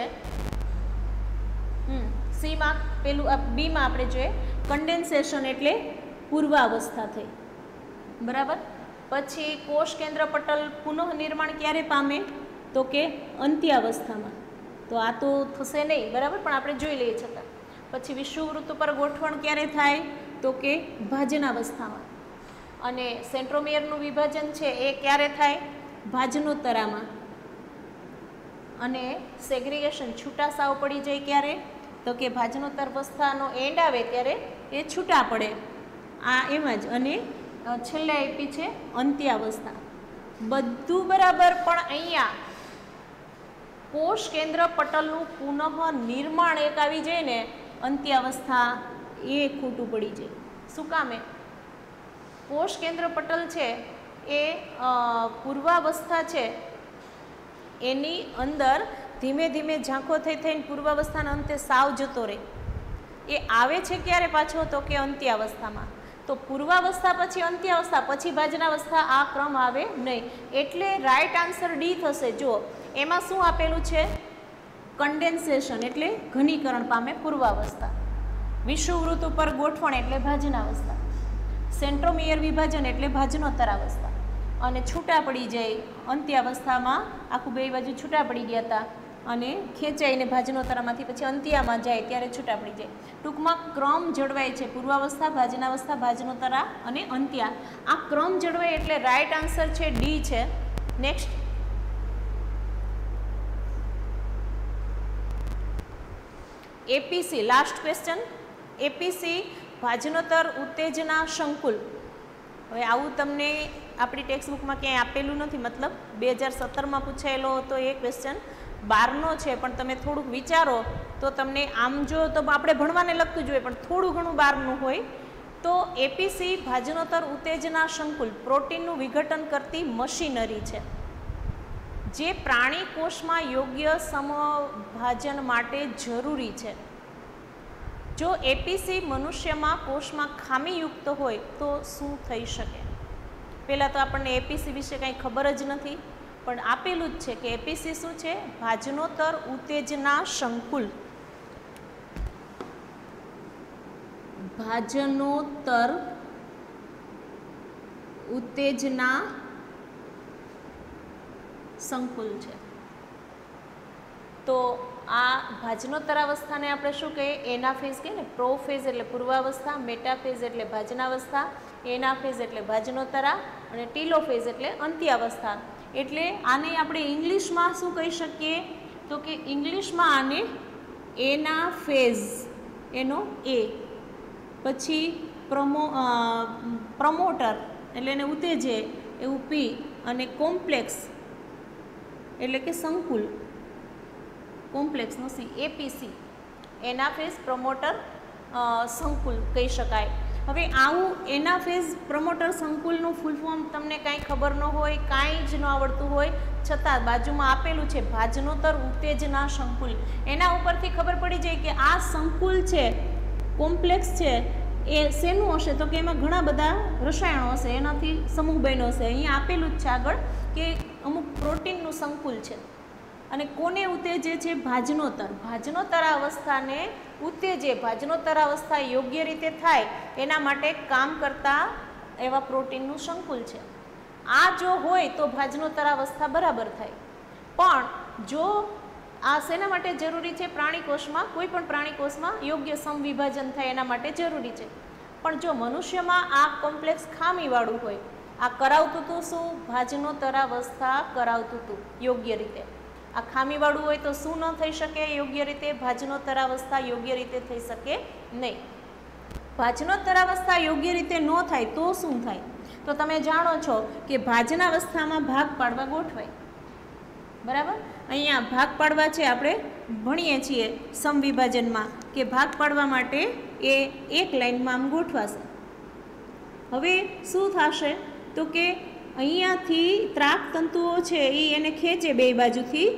હમ સીમાં, પેલું બીમાં આપણે જોઈએ કન્ડેન્સેશન એટલે પૂર્વાવસ્થા થઈ, બરાબર. પછી કોષ કેન્દ્ર પટલ પુનઃ નિર્માણ ક્યારે પામે, તો કે અંત્યાવસ્થામાં. તો આ તો થશે નહીં, બરાબર, પણ આપણે જોઈ લઈએ છતાં. પછી વિષુવવૃત્ત ઉપર ગોઠવણ ક્યારે થાય, તો કે ભાજનાવસ્થામાં. અને સેન્ટ્રોમિયરનું વિભાજન છે એ ક્યારે થાય, ભાજનોત્તરામાં. અને સેગ્રીગેશન છૂટા સાવ પડી જાય ક્યારે, તો કે ભાજનોત્તર અવસ્થાનો એન્ડ આવે ત્યારે એ છૂટા પડે, આ એમાં જ. અને છેલ્લે આપી છે અંત્યાવસ્થા. બધું બરાબર, પણ અહીંયા કોષ કેન્દ્ર પટલનું પુનઃ નિર્માણ એક આવી જાય ને, અંત્યાવસ્થા એ ખોટું પડી જાય. શું કામે, કોષ કેન્દ્ર પટલ છે એ પૂર્વાવસ્થા છે એની અંદર ધીમે ધીમે ઝાંખો થઈ થઈને પૂર્વાવસ્થાના અંતે સાવ જતો રહે. એ આવે છે ક્યારે પાછો, તો કે અંત્યાવસ્થામાં. તો પૂર્વાવસ્થા પછી અંત્યાવસ્થા પછી ભાજનાવસ્થા, આ ક્રમ આવે નહીં. એટલે રાઈટ આન્સર ડી થશે. જો એમાં શું આપેલું છે, કન્ડેન્સેશન એટલે ઘનીકરણ પામે પૂર્વાવસ્થા. વિષુવવૃત્ત ઉપર ગોઠવણ એટલે ભાજનાવસ્થા, સેન્ટ્રોમિયર વિભાજન એટલે ભાજનોત્તર અવસ્થા, અને છૂટા પડી જાય અંત્યાવસ્થામાં આખું બે બાજુ છૂટા પડી ગયા હતા અને ખેંચાઈને ભાજનોત્તરામાંથી પછી અંત્યામાં જાય ત્યારે છૂટા પડી જાય. ટૂંકમાં ક્રમ જળવાય છે, પૂર્વાવસ્થા, ભાજનાવસ્થા, ભાજનોત્તરા અને અંત્યા. આ ક્રમ જળવાય એટલે રાઈટ આન્સર છે ડી છે. Next, APC, last question. APC ભાજનોત્તર ઉત્તેજના સંકુલ. હવે આવું તમને આપણી ટેક્સ્ટ બુકમાં ક્યાંય આપેલું નથી, મતલબ બે હજાર સત્તરમાં પૂછાયેલો હતો એ ક્વેશ્ચન, બારનો છે, પણ તમે થોડુંક વિચારો તો તમને આમ જો તો આપણે ભણવાને લગતું જોઈએ પણ થોડું ઘણું બહારનું હોય તો એપીસી ભાજનોત્તર ઉત્તેજના સંકુલ પ્રોટીનનું વિઘટન કરતી મશીનરી છે જે પ્રાણી કોષમાં યોગ્ય સમભાજન માટે જરૂરી છે. જો એપીસી મનુષ્યમાં કોષમાં ખામીયુક્ત હોય તો શું થઈ શકે? પહેલાં તો આપણને એપીસી વિશે કાંઈ ખબર જ નથી, પણ આપેલું જ છે કે એપીસી શું છે? ભાજનોત્તર ઉત્તેજના સંકુલ. ભાજનોત્તર ઉત્તેજના સંકુલ છે. તો આ ભાજનોત્તર અવસ્થાને આપણે શું કહીએ? એનાફેઝ કહીએ ને. પ્રોફેઝ એટલે પૂર્વાવસ્થા, મેટાફેઝ એટલે ભાજનાવસ્થા, એનાફેઝ એટલે ભાજનોત્તરા અને ટીલોફેઝ એટલે અંત્યાવસ્થા. એટલે આને આપણે ઇંગ્લિશમાં શું કહી શકીએ? તો કે ઇંગ્લિશમાં આને એનાફેઝ, એનો એ, પછી પ્રમો પ્રમોટર એટલે એને ઉત્તેજે એવું પી, અને કોમ્પ્લેક્સ એટલે કે સંકુલ, કોમ્પ્લેક્સનો સી, એપીસી, એનાફેઝ પ્રમોટર સંકુલ કહી શકાય. હવે આવું એનાફેઝ પ્રમોટર સંકુલનું ફૂલ ફોર્મ તમને કાંઈ ખબર ન હોય, કાંઈ જ ન આવડતું હોય, છતાં બાજુમાં આપેલું છે ભાજનોત્તર ઉત્તેજના સંકુલ, એના ઉપરથી ખબર પડી જાય કે આ સંકુલ છે, કોમ્પ્લેક્સ છે, એ શેનું હશે? તો કે એમાં ઘણા બધા રસાયણો હશે, એનાથી સમૂહ બન્યો હશે. અહીંયા આપેલું જ છે આગળ કે અમુક પ્રોટીનનું સંકુલ છે. અને કોને ઉત્તેજે છે? ભાજનોત્તર. ભાજનોત્તર અવસ્થાને ઉત્તેજે, ભાજનોત્તર અવસ્થા યોગ્ય રીતે થાય એના માટે કામ કરતા એવા પ્રોટીનનું સંકુલ છે. આ જો હોય તો ભાજનોત્તર અવસ્થા બરાબર થાય. પણ જો આ શેના માટે જરૂરી છે? પ્રાણીકોષમાં, કોઈ પણ પ્રાણીકોષમાં યોગ્ય સમવિભાજન થાય એના માટે જરૂરી છે. પણ જો મનુષ્યમાં આ કોમ્પ્લેક્સ ખામીવાળું હોય, આ કરાવતું હતું શું? ભાજનોત્તર અવસ્થા કરાવતું હતું યોગ્ય રીતે. આ ખામીવાળું હોય તો શું ન થઈ શકે યોગ્ય રીતે? ભાજનોત્તર અવસ્થા યોગ્ય રીતે થઈ શકે નહીં. ભાજનોત્તર અવસ્થા યોગ્ય રીતે ન થાય તો શું થાય? તો તમે જાણો છો કે ભાજનાવસ્થામાં ભાગ પાડવા ગોઠવાય, બરાબર? અહીંયા ભાગ પાડવા છે, આપણે ભણીએ છીએ સમવિભાજનમાં કે ભાગ પાડવા માટે એ એક લાઈનમાં આમ ગોઠવાશે. હવે શું થશે? તો કે અહીંયાથી ત્રાક તંતુઓ છે એ એને ખેંચે બે બાજુથી,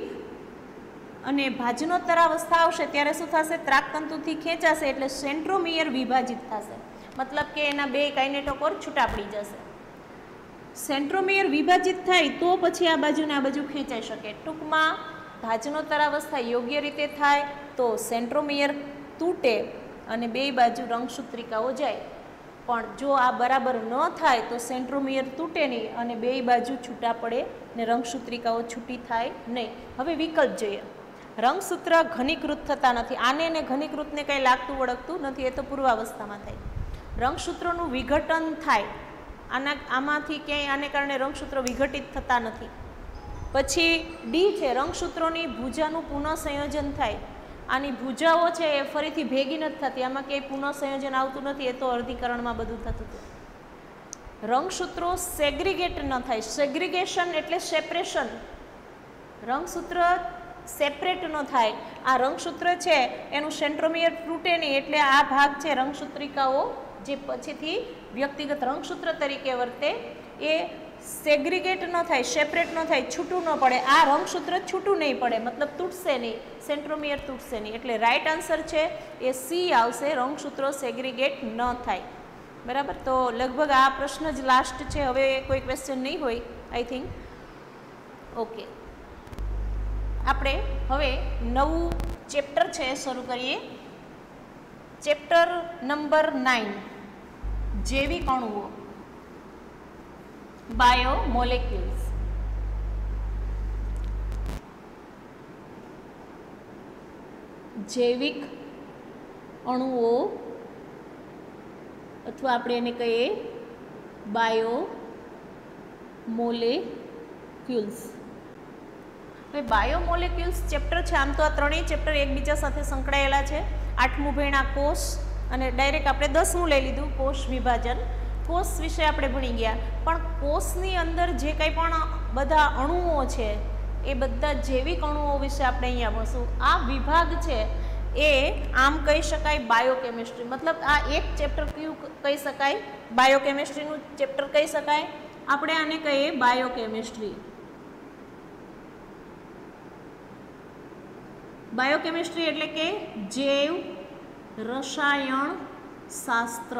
અને ભાજનોત્તર અવસ્થા આવશે ત્યારે શું થશે? ત્રાક તંતુથી ખેંચાશે એટલે સેન્ટ્રોમિયર વિભાજિત થશે, મતલબ કે એના બે કાઇનેટોકોર છૂટા પડી જશે. સેન્ટ્રોમિયર વિભાજિત થાય તો પછી આ બાજુને આ બાજુ ખેંચાઈ શકે. ટૂંકમાં ભાજનોત્તર અવસ્થા યોગ્ય રીતે થાય તો સેન્ટ્રોમિયર તૂટે અને બે બાજુ રંગસૂત્રિકાઓ જાય. પણ જો આ બરાબર ન થાય તો સેન્ટ્રોમિયર તૂટે નહીં અને બે બાજુ છૂટા પડે ને રંગસૂત્રિકાઓ છૂટી થાય નહીં. હવે વિકલ્પ જોઈએ. રંગસૂત્ર ઘનીકૃત થતા નથી. આને ને ઘનીકૃતને કંઈ લાગતું વળગતું નથી, એ તો પૂર્વાવસ્થામાં થાય. રંગસૂત્રોનું વિઘટન થાય, આના આમાંથી ક્યાંય આને કારણે રંગસૂત્રો વિઘટિત થતા નથી. પછી ડી છે, રંગસૂત્રોની ભુજાનું પુનઃસંયોજન થાય. આની ભુજાઓ છે એ ફરીથી ભેગી નથી થતી, આમાં ક્યાંય પુનઃસંયોજન આવતું નથી, એ તો અર્ધીકરણમાં બધું થતું હતું. રંગસૂત્રો સેગ્રીગેટ ન થાય. સેગ્રીગેશન એટલે સેપરેશન. રંગસૂત્ર સેપરેટ ન થાય. આ રંગસૂત્ર છે એનું સેન્ટ્રોમિયર તૂટે નહીં એટલે આ ભાગ છે રંગસૂત્રિકાઓ જે પછીથી વ્યક્તિગત રંગસૂત્ર તરીકે વર્તે એ સેગ્રીગેટ ન થાય, સેપરેટ ન થાય, છૂટું ન પડે. આ રંગસૂત્ર છૂટું નહીં પડે, મતલબ તૂટશે નહીં, સેન્ટ્રોમિયર તૂટશે નહીં. એટલે રાઈટ આન્સર છે એ સી આવશે, રંગસૂત્રો સેગ્રીગેટ ન થાય. બરાબર? તો લગભગ આ પ્રશ્ન જ લાસ્ટ છે. હવે કોઈ ક્વેશ્ચન નહીં હોય આઈ થિંક. ઓકે, આપણે હવે નવું ચેપ્ટર છે શરૂ કરીએ. ચેપ્ટર નંબર નાઇન, જૈવિક અણુઓ, બાયોમોલેક્યુલ્સ. જૈવિક અણુઓ અથવા આપણે એને કહીએ બાયોમોલેક્યુલ્સ. હવે બાયોમોલેક્યુલ્સ ચેપ્ટર છે. આમ તો આ ત્રણેય ચેપ્ટર એકબીજા સાથે સંકળાયેલા છે. આઠમું ભણ્યા કોષ અને ડાયરેક્ટ આપણે દસમું લઈ લીધું કોષ વિભાજન. કોષ વિશે આપણે ભણી ગયા, પણ કોષની અંદર જે કંઈ પણ બધા અણુઓ છે એ બધા જૈવિક અણુઓ વિશે આપણે અહીંયા ભણશું. આ વિભાગ છે એ આમ કહી શકાય બાયોકેમિસ્ટ્રી. મતલબ આ એક ચેપ્ટર કયું કહી શકાય? બાયોકેમિસ્ટ્રીનું ચેપ્ટર કહી શકાય. આપણે આને કહીએ બાયોકેમિસ્ટ્રી. બાયોકેમિસ્ટ્રી એટલે કે જૈવ રસાયણ શાસ્ત્ર.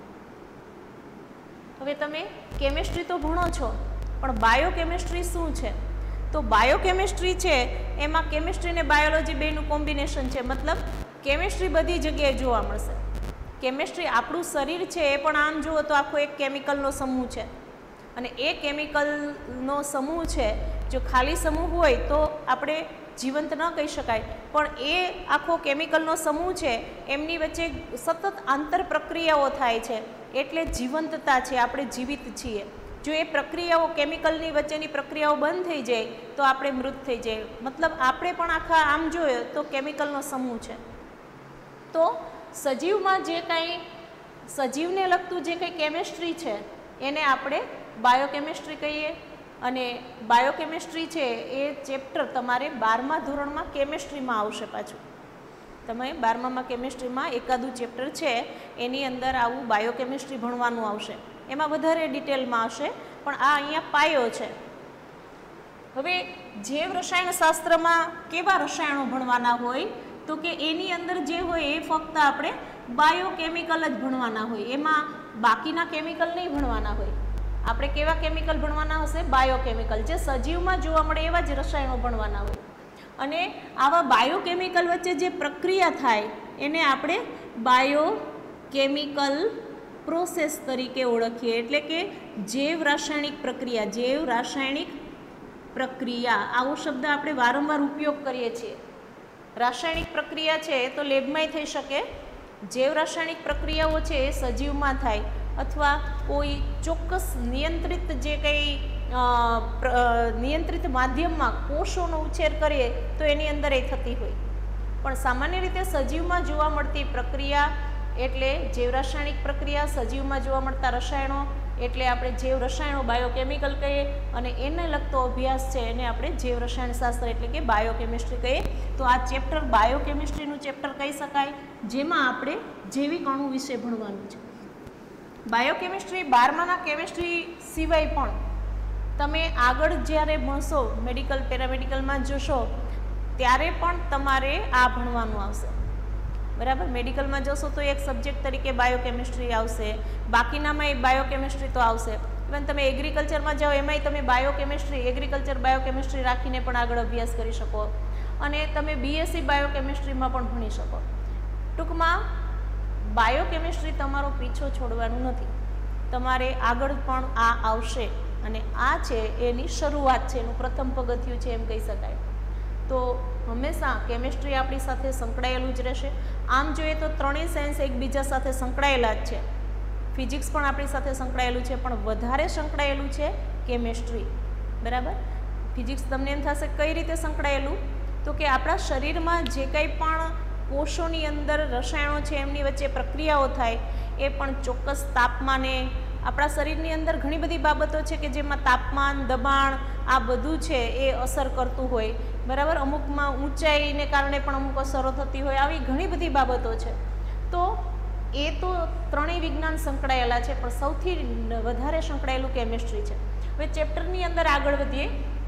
હવે તમે કેમિસ્ટ્રી તો ભણો છો, પણ બાયોકેમિસ્ટ્રી શું છે? તો બાયોકેમિસ્ટ્રી છે એમાં કેમિસ્ટ્રી અને બાયોલોજી બેનું કોમ્બિનેશન છે. મતલબ કેમિસ્ટ્રી બધી જગ્યાએ જોવા મળશે. કેમિસ્ટ્રી આપણું શરીર છે એ પણ આમ જુઓ તો આખો એક કેમિકલનો સમૂહ છે, અને એ કેમિકલનો સમૂહ છે જો ખાલી સમૂહ હોય તો આપણે જીવંત ન કહી શકાય, પણ એ આખો કેમિકલનો સમૂહ છે એમની વચ્ચે સતત આંતર પ્રક્રિયાઓ થાય છે એટલે જીવંતતા છે, આપણે જીવિત છીએ. જો એ પ્રક્રિયાઓ કેમિકલની વચ્ચેની પ્રક્રિયાઓ બંધ થઈ જાય તો આપણે મૃત થઈ જાય. મતલબ આપણે પણ આખા આમ જોઈએ તો કેમિકલનો સમૂહ છે. તો સજીવમાં જે કાંઈ સજીવને લગતું જે કંઈ કેમિસ્ટ્રી છે એને આપણે બાયોકેમિસ્ટ્રી કહીએ. અને બાયોકેમિસ્ટ્રી છે એ ચેપ્ટર તમારે બારમા ધોરણમાં કેમિસ્ટ્રીમાં આવશે. પાછું તમે બારમામાં કેમિસ્ટ્રીમાં એકાદું ચેપ્ટર છે એની અંદર આવું બાયોકેમિસ્ટ્રી ભણવાનું આવશે. એમાં વધારે ડિટેલમાં આવશે, પણ આ અહીંયા પાયો છે. હવે જૈવ રસાયણશાસ્ત્રમાં કેવા રસાયણો ભણવાના હોય? તો કે એની અંદર જે હોય એ ફક્ત આપણે બાયોકેમિકલ જ ભણવાના હોય, એમાં બાકીના કેમિકલ નહીં ભણવાના હોય. આપણે કેવા કેમિકલ ભણવાના હશે? બાયોકેમિકલ. જે સજીવમાં જોવા મળે એવા જ રસાયણો ભણવાના હોય. અને આવા બાયોકેમિકલ વચ્ચે જે પ્રક્રિયા થાય એને આપણે બાયોકેમિકલ પ્રોસેસ તરીકે ઓળખીએ. એટલે કે જૈવ રાસાયણિક પ્રક્રિયા. જૈવ રાસાયણિક પ્રક્રિયા આવો શબ્દ આપણે વારંવાર ઉપયોગ કરીએ છીએ. રાસાયણિક પ્રક્રિયા છે તો લેબમાં થઈ શકે. જૈવ રાસાયણિક પ્રક્રિયાઓ છે એ સજીવમાં થાય, અથવા કોઈ ચોક્કસ નિયંત્રિત જે કંઈ નિયંત્રિત માધ્યમમાં કોષોનો ઉછેર કરીએ તો એની અંદર એ થતી હોય. પણ સામાન્ય રીતે સજીવમાં જોવા મળતી પ્રક્રિયા એટલે જૈવ રાસાયણિક પ્રક્રિયા. સજીવમાં જોવા મળતા રસાયણો એટલે આપણે જૈવ રસાયણો બાયોકેમિકલ કહીએ, અને એને લગતો અભ્યાસ છે એને આપણે જૈવ રસાયણશાસ્ત્ર એટલે કે બાયોકેમિસ્ટ્રી કહીએ. તો આ ચેપ્ટર બાયોકેમિસ્ટ્રીનું ચેપ્ટર કહી શકાય, જેમાં આપણે જૈવિક અણુ વિશે ભણવાનું છે. બાયોકેમિસ્ટ્રી બારમાના કેમિસ્ટ્રી સિવાય પણ તમે આગળ જ્યારે ભણશો, મેડિકલ પેરામેડિકલમાં જશો ત્યારે પણ તમારે આ ભણવાનું આવશે. બરાબર? મેડિકલમાં જશો તો એક સબ્જેક્ટ તરીકે બાયોકેમિસ્ટ્રી આવશે, બાકીનામાં એ બાયોકેમિસ્ટ્રી તો આવશે. ઇવન તમે એગ્રીકલ્ચરમાં જાઓ એમાંય તમે બાયોકેમિસ્ટ્રી, એગ્રીકલ્ચર બાયોકેમિસ્ટ્રી રાખીને પણ આગળ અભ્યાસ કરી શકો, અને તમે બીએસસી બાયોકેમિસ્ટ્રીમાં પણ ભણી શકો. ટૂંકમાં બાયોકેમિસ્ટ્રી તમારો પીછો છોડવાનું નથી, તમારે આગળ પણ આ આવશે, અને આ છે એની શરૂઆત છે, એનું પ્રથમ પગથિયું છે એમ કહી શકાય. તો હંમેશા કેમિસ્ટ્રી આપણી સાથે સંકળાયેલું જ રહેશે. આમ જોઈએ તો ત્રણેય સાયન્સ એકબીજા સાથે સંકળાયેલા જ છે. ફિઝિક્સ પણ આપણી સાથે સંકળાયેલું છે, પણ વધારે સંકળાયેલું છે કેમિસ્ટ્રી. બરાબર? ફિઝિક્સ તમને એમ થશે કઈ રીતે સંકળાયેલું? તો કે આપણા શરીરમાં જે કંઈ પણ કોષોની અંદર રસાયણો છે એમની વચ્ચે પ્રક્રિયાઓ થાય એ પણ ચોક્કસ તાપમાને. આપણા શરીરની અંદર ઘણી બધી બાબતો છે કે જેમાં તાપમાન, દબાણ આ બધું છે એ અસર કરતું હોય. બરાબર? અમુકમાં ઊંચાઈને કારણે પણ અમુક અસરો થતી હોય, આવી ઘણી બધી બાબતો છે. તો એ તો ત્રણેય વિજ્ઞાન સંકળાયેલા છે, પણ સૌથી વધારે સંકળાયેલું કેમિસ્ટ્રી છે. હવે ચેપ્ટરની અંદર આગળ વધીએ.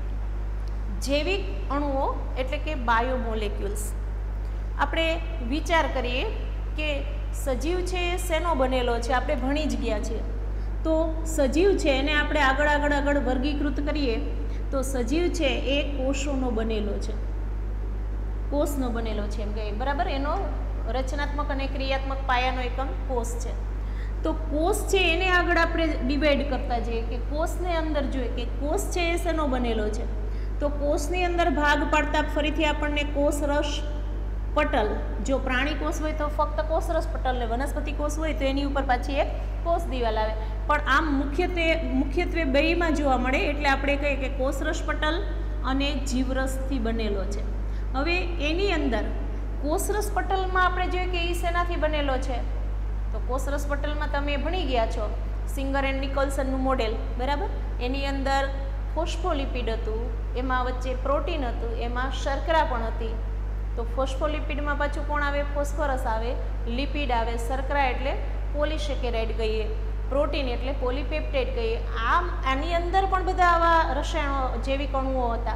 જૈવિક અણુઓ એટલે કે બાયોમોલેક્યુલ્સ. આપણે વિચાર કરીએ કે સજીવ છે એ શેનો બનેલો છે? આપણે ભણી જ ગયા છીએ. તો સજીવ છે એને આપણે આગળ આગળ આગળ વર્ગીકૃત કરીએ તો સજીવ છે એ કોષોનો બનેલો છે. કોષનો બનેલો છે એમ કે. બરાબર? એનો રચનાત્મક અને ક્રિયાત્મક પાયાનો એકમ કોષ છે. તો કોષ છે એને આગળ આપણે ડિવાઈડ કરતા જઈએ કે કોષને અંદર જોઈએ કે કોષ છે એ શેનો બનેલો છે. તો કોષની અંદર ભાગ પાડતા ફરીથી આપણને કોષરસ પટલ, જો પ્રાણી કોષ હોય તો ફક્ત કોષરસ પટલ ને વનસ્પતિ કોષ હોય તો એની ઉપર પાછી એક કોષ દિવાલ આવે. પણ આમ મુખ્યત્વે મુખ્યત્વે બેયમાં જોવા મળે એટલે આપણે કહીએ કે કોષરસ પટલ અને જીવરસથી બનેલો છે. હવે એની અંદર કોષરસ પટલમાં આપણે જોઈએ કે એ શેનાથી બનેલો છે. તો કોષરસ પટલમાં તમે ભણી ગયા છો સિંગર એન્ડ નિકોલ્સનનું મોડેલ, બરાબર. એની અંદર ફોસ્ફોલિપિડ હતું, એમાં વચ્ચે પ્રોટીન હતું, એમાં શર્કરા પણ હતી. તો ફોસ્ફોલિપિડમાં પાછું કોણ આવે? ફોસ્ફરસ આવે, લિપિડ આવે, શર્કરા એટલે પોલિસેકેરાઇડ કહીએ, પ્રોટીન એટલે પોલીપેપ્ટાઇડ કહીએ. આમ આની અંદર પણ બધા આવા રસાયણો જૈવિક અણુઓ હતા.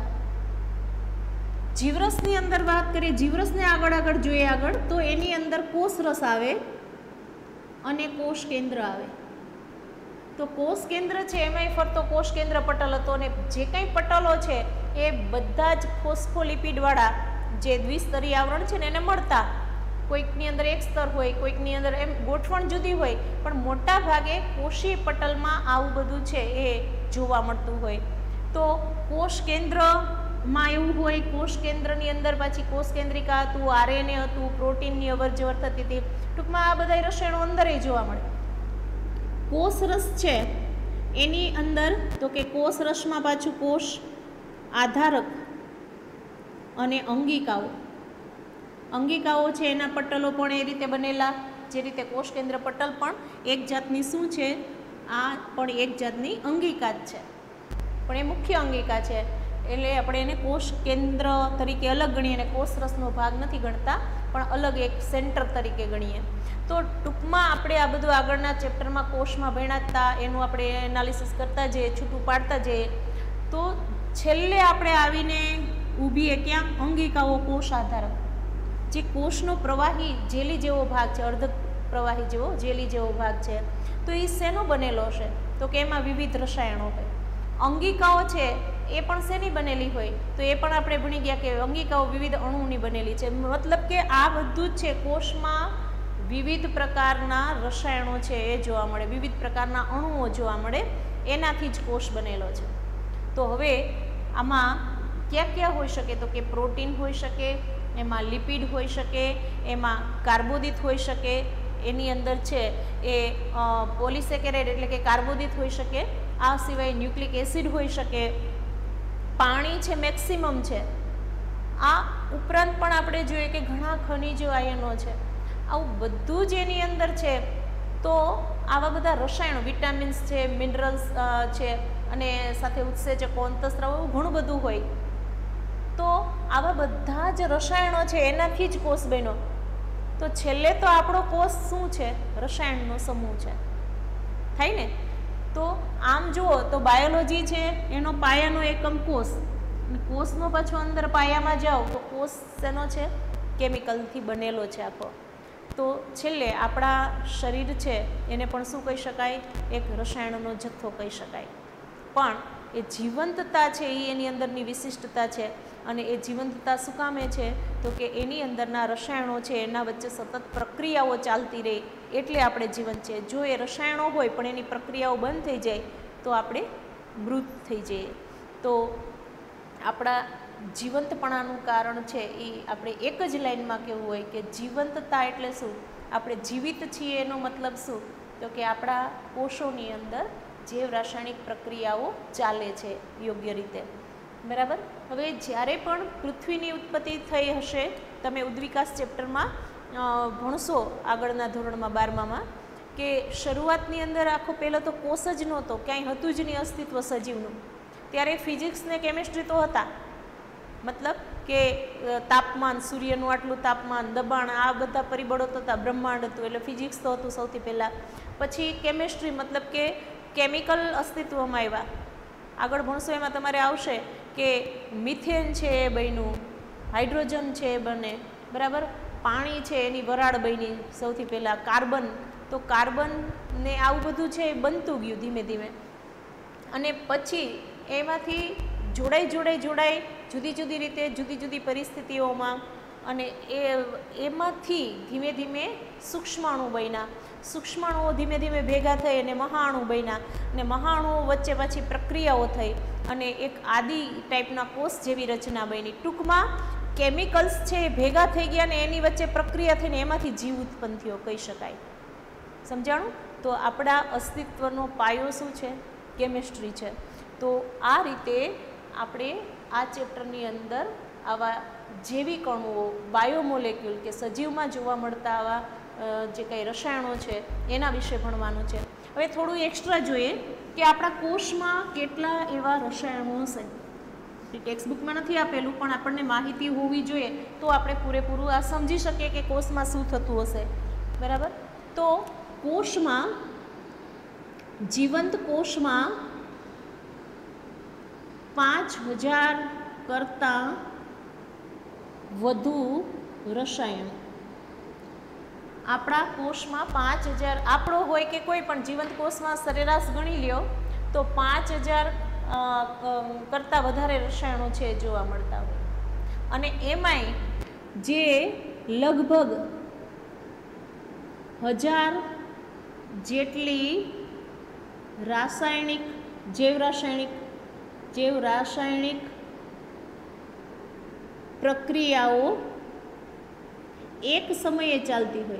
જીવરસની અંદર વાત કરીએ, જીવરસને આગળ આગળ જોઈએ આગળ તો એની અંદર કોષરસ આવે અને કોષ કેન્દ્ર આવે. તો કોષ કેન્દ્ર છે એમાંય ફરતો કોષ કેન્દ્ર પટલ હતો અને જે કંઈ પટલો છે એ બધા જ ફોસ્ફોલિપિડવાળા જે દ્વિસ્તરીય આવરણ છે ને એને મળતા. કોઈકની અંદર એક સ્તર હોય, કોઈકની અંદર એમ ગોઠવણ જુદી હોય, પણ મોટા ભાગે કોષીય પટલમાં આવું બધું છે એ જોવા મળતું હોય. તો કોષ કેન્દ્રમાં એવું હોય, કોષ કેન્દ્રની અંદર પાછી કોષ કેન્દ્રિકા હતું, આરએનએ હતું, પ્રોટીનની અવર જવર થતી હતી. ટૂંકમાં આ બધા રસાયણો અંદર જોવા મળે. કોષરસ છે એની અંદર તો કે કોષરસમાં પાછું કોષ આધારક અને અંગિકાઓ અંગિકાઓ છે એના પટલો પણ એ રીતે બનેલા જે રીતે કોષ કેન્દ્ર પટલ પણ એક જાતની શું છે, આ પણ એક જાતની અંગિકા જ છે, પણ એ મુખ્ય અંગિકા છે એટલે આપણે એને કોષ કેન્દ્ર તરીકે અલગ ગણીએ અને કોષરસનો ભાગ નથી ગણતા પણ અલગ એક સેન્ટર તરીકે ગણીએ. તો ટૂંકમાં આપણે આ બધું આગળના ચેપ્ટરમાં કોષમાં ભણ્યા એનું આપણે એનાલિસિસ કરતા જઈએ, છૂટું પાડતા જઈએ. તો છેલ્લે આપણે આવીને ઊભીએ ક્યાં? અંગિકાઓ કોષ આધારક, જે કોષનો પ્રવાહી જેલી જેવો ભાગ છે, અર્ધ પ્રવાહી જેવો જેલી જેવો ભાગ છે. તો એ શેનો બનેલો છે? તો કે એમાં વિવિધ રસાયણો હોય. અંગિકાઓ છે એ પણ શેની બનેલી હોય? તો એ પણ આપણે ભણી ગયા કે અંગિકાઓ વિવિધ અણુની બનેલી છે. મતલબ કે આ બધું જ છે કોષમાં વિવિધ પ્રકારના રસાયણો છે એ જોવા મળે, વિવિધ પ્રકારના અણુઓ જોવા મળે, એનાથી જ કોષ બનેલો છે. તો હવે આમાં ક્યાં ક્યાં હોઈ શકે? તો કે પ્રોટીન હોઈ શકે, એમાં લિપિડ હોઈ શકે, એમાં કાર્બોદિત હોઈ શકે, એની અંદર છે એ પોલિસેકેરાઇડ એટલે કે કાર્બોદિત હોઈ શકે, આ સિવાય ન્યુક્લિક એસિડ હોઈ શકે, પાણી છે મેક્સિમમ છે. આ ઉપરાંત પણ આપણે જોઈએ કે ઘણા ખનિજો આયનો છે. આવું બધું જ એની અંદર છે. તો આવા બધા રસાયણો, વિટામિન્સ છે, મિનરલ્સ છે અને સાથે ઉત્સેચકો, અંતઃસ્રાવો, એવું ઘણું બધું હોય. તો આવા બધા જ રસાયણો છે એનાથી જ કોષ બન્યો. તો છેલ્લે તો આપણો કોષ શું છે? રસાયણનો સમૂહ છે, થાય ને? તો આમ જુઓ તો બાયોલોજી છે એનો પાયાનો એકમ કોષ, કોષનો પાછો અંદર પાયામાં જાઓ તો કોષ શેનો છે? કેમિકલથી બનેલો છે આખો. તો છેલ્લે આપણા શરીર છે એને પણ શું કહી શકાય? એક રસાયણનો જથ્થો કહી શકાય. પણ એ જીવંતતા છે એ એની અંદરની વિશિષ્ટતા છે. અને એ જીવંતતા શું કામે છે? તો કે એની અંદરના રસાયણો છે એના વચ્ચે સતત પ્રક્રિયાઓ ચાલતી રહે એટલે આપણે જીવંત છે. જો એ રસાયણો હોય પણ એની પ્રક્રિયાઓ બંધ થઈ જાય તો આપણે મૃત થઈ જઈએ. તો આપણા જીવંતપણાનું કારણ છે એ આપણે એક જ લાઈનમાં કહેવું હોય કે જીવંતતા એટલે શું? આપણે જીવિત છીએ એનો મતલબ શું? તો કે આપણા કોષોની અંદર જૈવ રાસાયણિક પ્રક્રિયાઓ ચાલે છે યોગ્ય રીતે, બરાબર. હવે જ્યારે પણ પૃથ્વીની ઉત્પત્તિ થઈ હશે, તમે ઉદ્વિકાસ ચેપ્ટરમાં ભણશો આગળના ધોરણમાં બારમામાં, કે શરૂઆતની અંદર આખો પહેલો તો કોષ જ નહોતો, ક્યાંય હતું જ નહીં અસ્તિત્વ સજીવનું. ત્યારે ફિઝિક્સ ને કેમેસ્ટ્રી તો હતા, મતલબ કે તાપમાન, સૂર્યનું આટલું તાપમાન, દબાણ, આ બધા પરિબળો તો હતા, બ્રહ્માંડ હતું એટલે ફિઝિક્સ તો હતું સૌથી પહેલાં. પછી કેમેસ્ટ્રી મતલબ કે કેમિકલ અસ્તિત્વમાં આવ્યા. આગળ ભણશો એમાં તમારે આવશે કે મિથેન છે એ બન્યું, હાઇડ્રોજન છે એ બને, બરાબર. પાણી છે એની વરાળ બની સૌથી પહેલાં, કાર્બન, તો કાર્બન ને આવું બધું છે એ બનતું ગયું ધીમે ધીમે. અને પછી એમાંથી જોડાઈ જોડાઈ જોડાઈ જુદી જુદી રીતે જુદી જુદી પરિસ્થિતિઓમાં અને એ એમાંથી ધીમે ધીમે સૂક્ષ્માણુ બન્યા, સૂક્ષ્માણુઓ ધીમે ધીમે ભેગા થઈ અને મહાણુ બન્યા, અને મહાણુઓ વચ્ચે પાછી પ્રક્રિયાઓ થઈ અને એક આદિ ટાઈપના કોષ જેવી રચના બની. ટૂંકમાં કેમિકલ્સ છે એ ભેગા થઈ ગયા ને એની વચ્ચે પ્રક્રિયા થઈને એમાંથી જીવ ઉત્પન્ન થયો કહી શકાય. સમજાણું? તો આપણા અસ્તિત્વનો પાયો શું છે? કેમિસ્ટ્રી છે. તો આ રીતે આપણે આ ચેપ્ટરની અંદર આવા જૈવિક અણુઓ, બાયોમોલેક્યુલ કે સજીવમાં જોવા મળતા આવા જે કંઈ રસાયણો છે એના વિશે ભણવાનું છે. હવે થોડું એક્સ્ટ્રા જોઈએ કે આપણા કોષમાં કેટલા એવા રસાયણો હશે. ટેક્સ્ટબુકમાં નથી આપેલું પણ આપણને માહિતી હોવી જોઈએ તો આપણે પૂરેપૂરું આ સમજી શકીએ કે કોષમાં શું થતું હશે. બરાબર? તો કોષમાં, જીવંત કોષમાં પાંચ હજાર કરતાં વધુ રસાયણ. આપણા કોષમાં પાંચ હજાર, આપણો હોય કે કોઈ પણ જીવંત કોષમાં સરેરાશ ગણી લ્યો તો પાંચ હજાર કરતાં વધારે રસાયણો છે જોવા મળતા હોય. અને એમાંય જે લગભગ હજાર જેટલી રાસાયણિક, જૈવ રાસાયણિક જૈવ રાસાયણિક પ્રક્રિયાઓ એક સમયે ચાલતી હોય.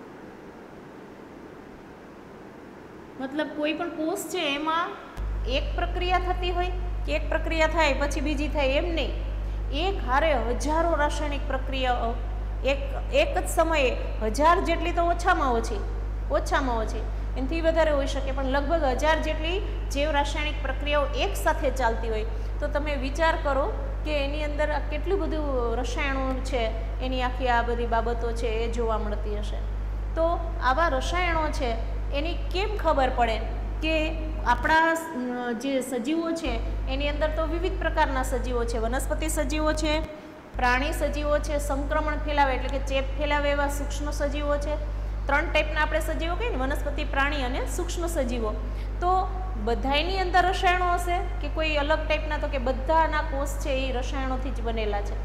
મતલબ કોઈ પણ કોષ છે એમાં એક પ્રક્રિયા થતી હોય કે એક પ્રક્રિયા થાય પછી બીજી થાય એમ નહીં. એક હારે હજારો રાસાયણિક પ્રક્રિયાઓ એક એક જ સમયે, હજાર જેટલી તો ઓછામાં ઓછી ઓછામાં ઓછી એનાથી વધારે હોઈ શકે પણ લગભગ હજાર જેટલી જૈવ રાસાયણિક પ્રક્રિયાઓ એક સાથે ચાલતી હોય. તો તમે વિચાર કરો કે એની અંદર કેટલું બધું રસાયણો છે, એની આખી આ બધી બાબતો છે એ જોવા મળતી હશે. તો આવા રસાયણો છે એની કેમ ખબર પડે કે આપણા જે સજીવો છે એની અંદર તો વિવિધ પ્રકારના સજીવો છે. વનસ્પતિ સજીવો છે, પ્રાણી સજીવો છે, સંક્રમણ ફેલાવે એટલે કે ચેપ ફેલાવે એવા સૂક્ષ્મ સજીવો છે. ત્રણ ટાઈપના આપણે સજીવો કહીએ ને, વનસ્પતિ, પ્રાણી અને સૂક્ષ્મ સજીવો. તો બધાની અંદર રસાયણો હશે કે કોઈ અલગ ટાઈપના? તો કે બધાના કોષ છે એ રસાયણોથી જ બનેલા છે.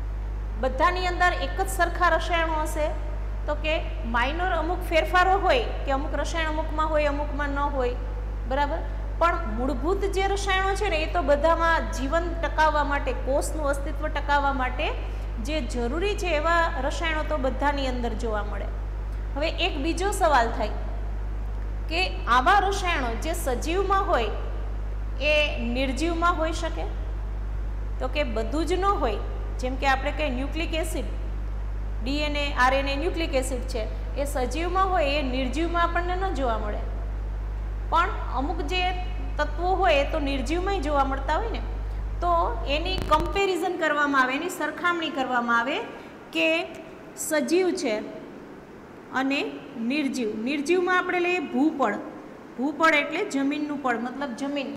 બધાની અંદર એક જ સરખા રસાયણો હશે તો કે માઇનોર અમુક ફેરફારો હોય કે અમુક રસાયણ અમુકમાં હોય અમુકમાં ન હોય. બરાબર? પણ મૂળભૂત જે રસાયણો છે ને એ તો બધામાં જીવન ટકાવવા માટે, કોષનું અસ્તિત્વ ટકાવવા માટે જે જરૂરી છે એવા રસાયણો તો બધાની અંદર જોવા મળે. હવે એક બીજો સવાલ થાય કે આવા રસાયણો જે સજીવમાં હોય એ નિર્જીવમાં હોઈ શકે? તો કે બધું જ ન હોય. જેમ કે આપણે કહીએ nucleic acid, DNA, RNA nucleic acid છે એ સજીવમાં હોય એ નિર્જીવમાં આપણને ન જોવા મળે. પણ અમુક જે તત્વો હોય એ તો નિર્જીવમાં જોવા મળતા હોય ને. તો એની કમ્પેરિઝન કરવામાં આવે, એની સરખામણી કરવામાં આવે કે સજીવ છે અને નિર્જીવ. નિર્જીવમાં આપણે લઈએ ભૂપળ. ભૂપળ એટલે જમીનનું પળ, મતલબ જમીન,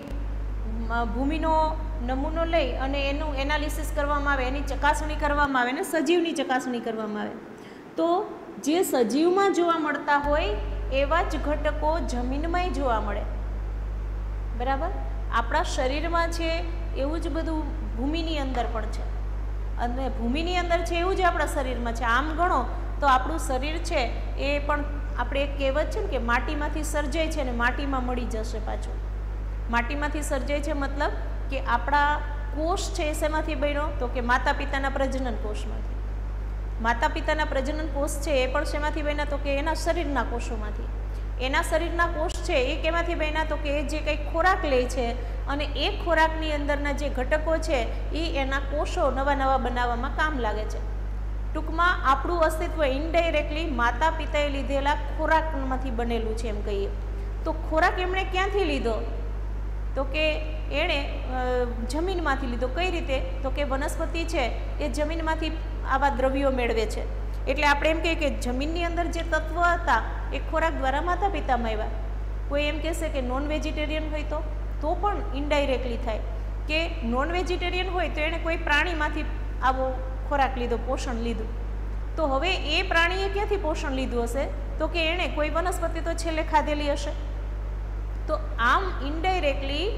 ભૂમિનો નમૂનો લઈ અને એનું એનાલિસિસ કરવામાં આવે, એની ચકાસણી કરવામાં આવે અને સજીવની ચકાસણી કરવામાં આવે. તો જે સજીવમાં જોવા મળતા હોય એવા જ ઘટકો જમીનમાંય જોવા મળે. બરાબર? આપણા શરીરમાં છે એવું જ બધું ભૂમિની અંદર પણ છે, અને ભૂમિની અંદર છે એવું જ આપણા શરીરમાં છે. આમ ગણો તો આપણું શરીર છે એ પણ આપણે એક કહેવત છે ને કે માટીમાંથી સર્જાય છે ને માટીમાં મળી જશે પાછું. માટીમાંથી સર્જાય છે મતલબ કે આપણા કોષ છે એ શેમાંથી બન્યો? તો કે માતા પિતાના પ્રજનન કોષમાંથી. માતા પિતાના પ્રજનન કોષ છે એ પણ શેમાંથી બન્યા? તો કે એના શરીરના કોષોમાંથી. એના શરીરના કોષ છે એ કેમાંથી બન્યા? તો કે એ જે કંઈ ખોરાક લે છે અને એ ખોરાકની અંદરના જે ઘટકો છે એ એના કોષો નવા નવા બનાવવામાં કામ લાગે છે. ટૂંકમાં આપણું અસ્તિત્વ ઇનડાયરેક્ટલી માતા પિતાએ લીધેલા ખોરાકમાંથી બનેલું છે એમ કહીએ. તો ખોરાક એમણે ક્યાંથી લીધો? તો કે એણે જમીનમાંથી લીધો. કઈ રીતે? તો કે વનસ્પતિ છે એ જમીનમાંથી આવા દ્રવ્યો મેળવે છે. એટલે આપણે એમ કહીએ કે જમીનની અંદર જે તત્વ હતા એ ખોરાક દ્વારા માતા પિતામાં આવ્યા. કોઈ એમ કહેશે કે નોન વેજીટેરિયન હોય તો તો પણ ઇનડાયરેક્ટલી થાય કે નોન વેજીટેરિયન હોય તો એણે કોઈ પ્રાણીમાંથી આવો ખોરાક લીધો, પોષણ લીધું. તો હવે એ પ્રાણીએ ક્યાંથી પોષણ લીધું હશે? તો કે એણે કોઈ વનસ્પતિ તો છેલ્લે ખાધેલી હશે. તો આમ ઇનડાયરેક્ટલી